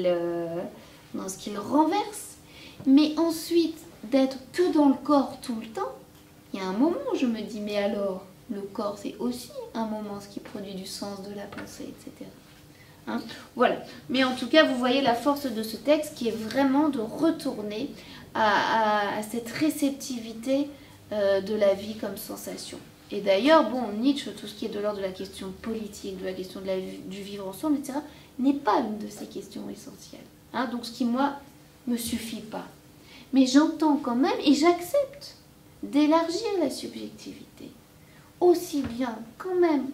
qu'il renverse, mais ensuite d'être que dans le corps tout le temps, il y a un moment où je me dis mais alors le corps c'est aussi un moment ce qui produit du sens de la pensée, etc. Hein, voilà. Mais en tout cas vous voyez la force de ce texte qui est vraiment de retourner à cette réceptivité de la vie comme sensation. Et d'ailleurs, bon, Nietzsche, tout ce qui est de l'ordre de la question politique, de la question du vivre ensemble, etc., n'est pas une de ces questions essentielles. Hein, donc ce qui, moi, me suffit pas. Mais j'entends quand même, et j'accepte, d'élargir la subjectivité, aussi bien quand même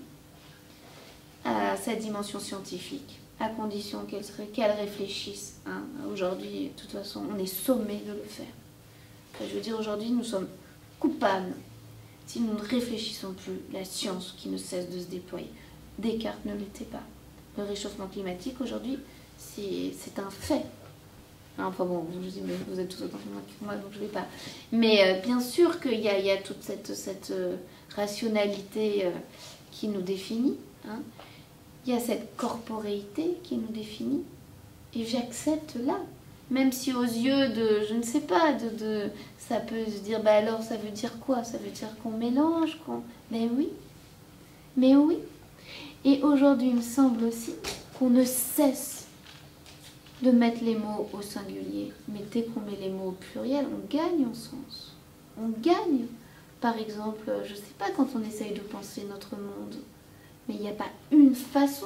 à sa dimension scientifique, à condition qu'elle réfléchisse. Hein. Aujourd'hui, de toute façon, on est sommé de le faire. Enfin, je veux dire, aujourd'hui, nous sommes coupables si nous ne réfléchissons plus la science qui ne cesse de se déployer. Descartes ne l'était pas. Le réchauffement climatique, aujourd'hui, c'est un fait. Enfin bon, je dis, mais vous êtes tous autant que moi, donc je ne vais pas. Mais bien sûr qu'il y a toute cette rationalité qui nous définit. Hein. Il y a cette corporéité qui nous définit. Et j'accepte là. Même si aux yeux de, je ne sais pas, ça peut se dire, bah alors ça veut dire quoi? Ça veut dire qu'on mélange, Mais oui. Mais oui. Et aujourd'hui, il me semble aussi qu'on ne cesse de mettre les mots au singulier. Mais dès qu'on met les mots au pluriel, on gagne en sens. On gagne. Par exemple, je ne sais pas, quand on essaye de penser notre monde, mais il n'y a pas une façon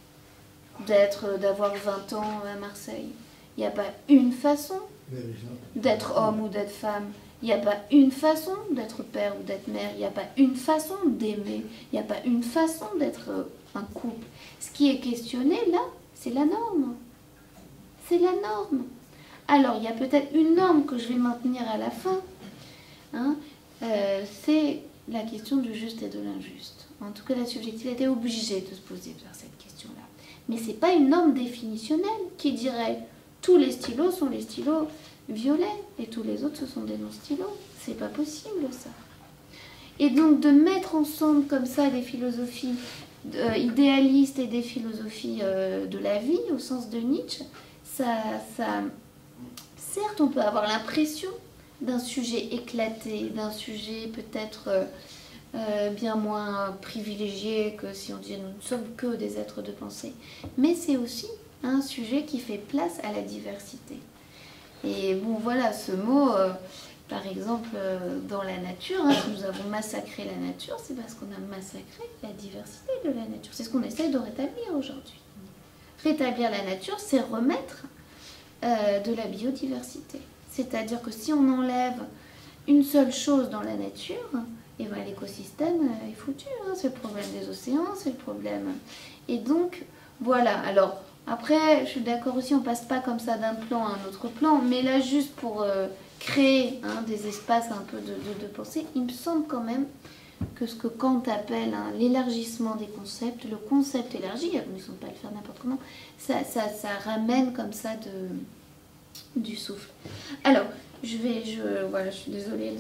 d'avoir 20 ans à Marseille. Il n'y a pas une façon d'être homme ou d'être femme. Il n'y a pas une façon d'être père ou d'être mère. Il n'y a pas une façon d'aimer. Il n'y a pas une façon d'être un couple. Ce qui est questionné là, c'est la norme. C'est la norme. Alors, il y a peut-être une norme que je vais maintenir à la fin. Hein, c'est la question du juste et de l'injuste. En tout cas, la subjectivité est obligée de se poser vers cette question-là. Mais ce n'est pas une norme définitionnelle qui dirait tous les stylos sont les stylos violets et tous les autres ce sont des non-stylos. C'est pas possible ça. Et donc de mettre ensemble comme ça des philosophies idéalistes et des philosophies de la vie au sens de Nietzsche, certes on peut avoir l'impression d'un sujet éclaté, d'un sujet peut-être bien moins privilégié que si on dit nous ne sommes que des êtres de pensée. Mais c'est aussi un sujet qui fait place à la diversité. Et bon voilà, ce mot, par exemple, dans la nature, hein, si nous avons massacré la nature, c'est parce qu'on a massacré la diversité de la nature. C'est ce qu'on essaie de rétablir aujourd'hui. Rétablir la nature, c'est remettre de la biodiversité. C'est-à-dire que si on enlève une seule chose dans la nature, et ben l'écosystème est foutu. Hein. C'est le problème des océans, c'est le problème... Et donc, voilà. Alors, après, je suis d'accord aussi, on ne passe pas comme ça d'un plan à un autre plan, mais là, juste pour créer des espaces un peu de pensée, il me semble quand même que ce que Kant appelle l'élargissement des concepts, le concept élargi, ils ne sont pas le faire n'importe comment, ça ramène comme ça du souffle. Alors, voilà, je suis désolée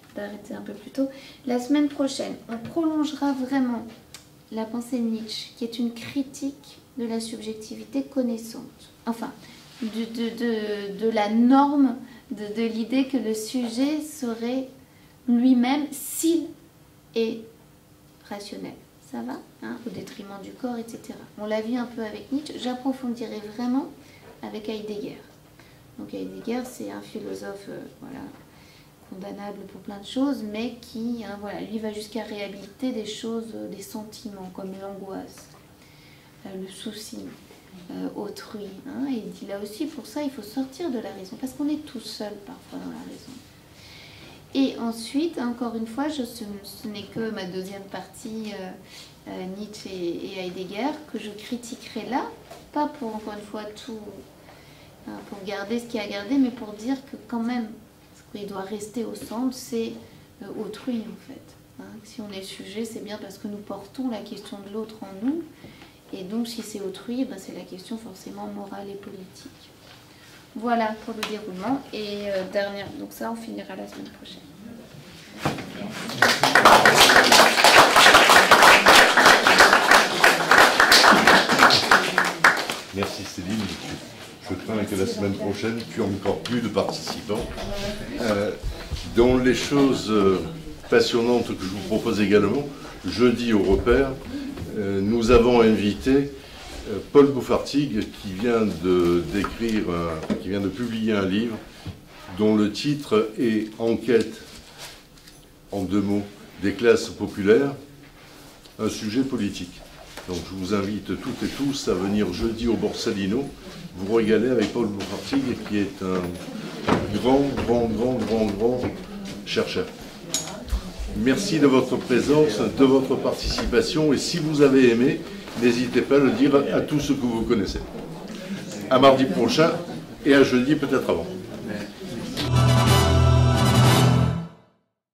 d'arrêter un peu plus tôt. La semaine prochaine, on prolongera vraiment la pensée de Nietzsche, qui est une critique de la subjectivité connaissante. Enfin, de la norme, de l'idée que le sujet serait lui-même s'il est rationnel. Ça va, hein, au détriment du corps, etc. On l'a vu un peu avec Nietzsche. J'approfondirai vraiment avec Heidegger. Donc Heidegger, c'est un philosophe voilà, condamnable pour plein de choses, mais qui, hein, voilà, lui va jusqu'à réhabiliter des choses, des sentiments, comme l'angoisse, le souci, autrui. Hein, et il dit là aussi, pour ça, il faut sortir de la raison, parce qu'on est tout seul parfois dans la raison. Et ensuite, encore une fois, ce n'est que ma deuxième partie, Nietzsche et Heidegger, que je critiquerai là, pas pour, encore une fois, tout, pour garder ce qu'il y a à garder, mais pour dire que quand même, ce qui doit rester au centre, c'est autrui, en fait. Hein, si on est sujet, c'est bien parce que nous portons la question de l'autre en nous, et donc si c'est autrui, ben, c'est la question forcément morale et politique. Voilà pour le déroulement. Et dernière, donc ça, on finira la semaine prochaine. Merci Céline. Je crains que la semaine prochaine, tu aies encore plus de participants. Dans les choses passionnantes que je vous propose également, jeudi au repère, nous avons invité Paul Bouffartigue qui vient de publier un livre dont le titre est « Enquête, en 2 mots, des classes populaires, un sujet politique ». Donc je vous invite toutes et tous à venir jeudi au Borsalino, vous régaler avec Paul Bouffartigue qui est un grand chercheur. Merci de votre présence, de votre participation, et si vous avez aimé, n'hésitez pas à le dire à tous ceux que vous connaissez. À mardi prochain et à jeudi peut-être avant.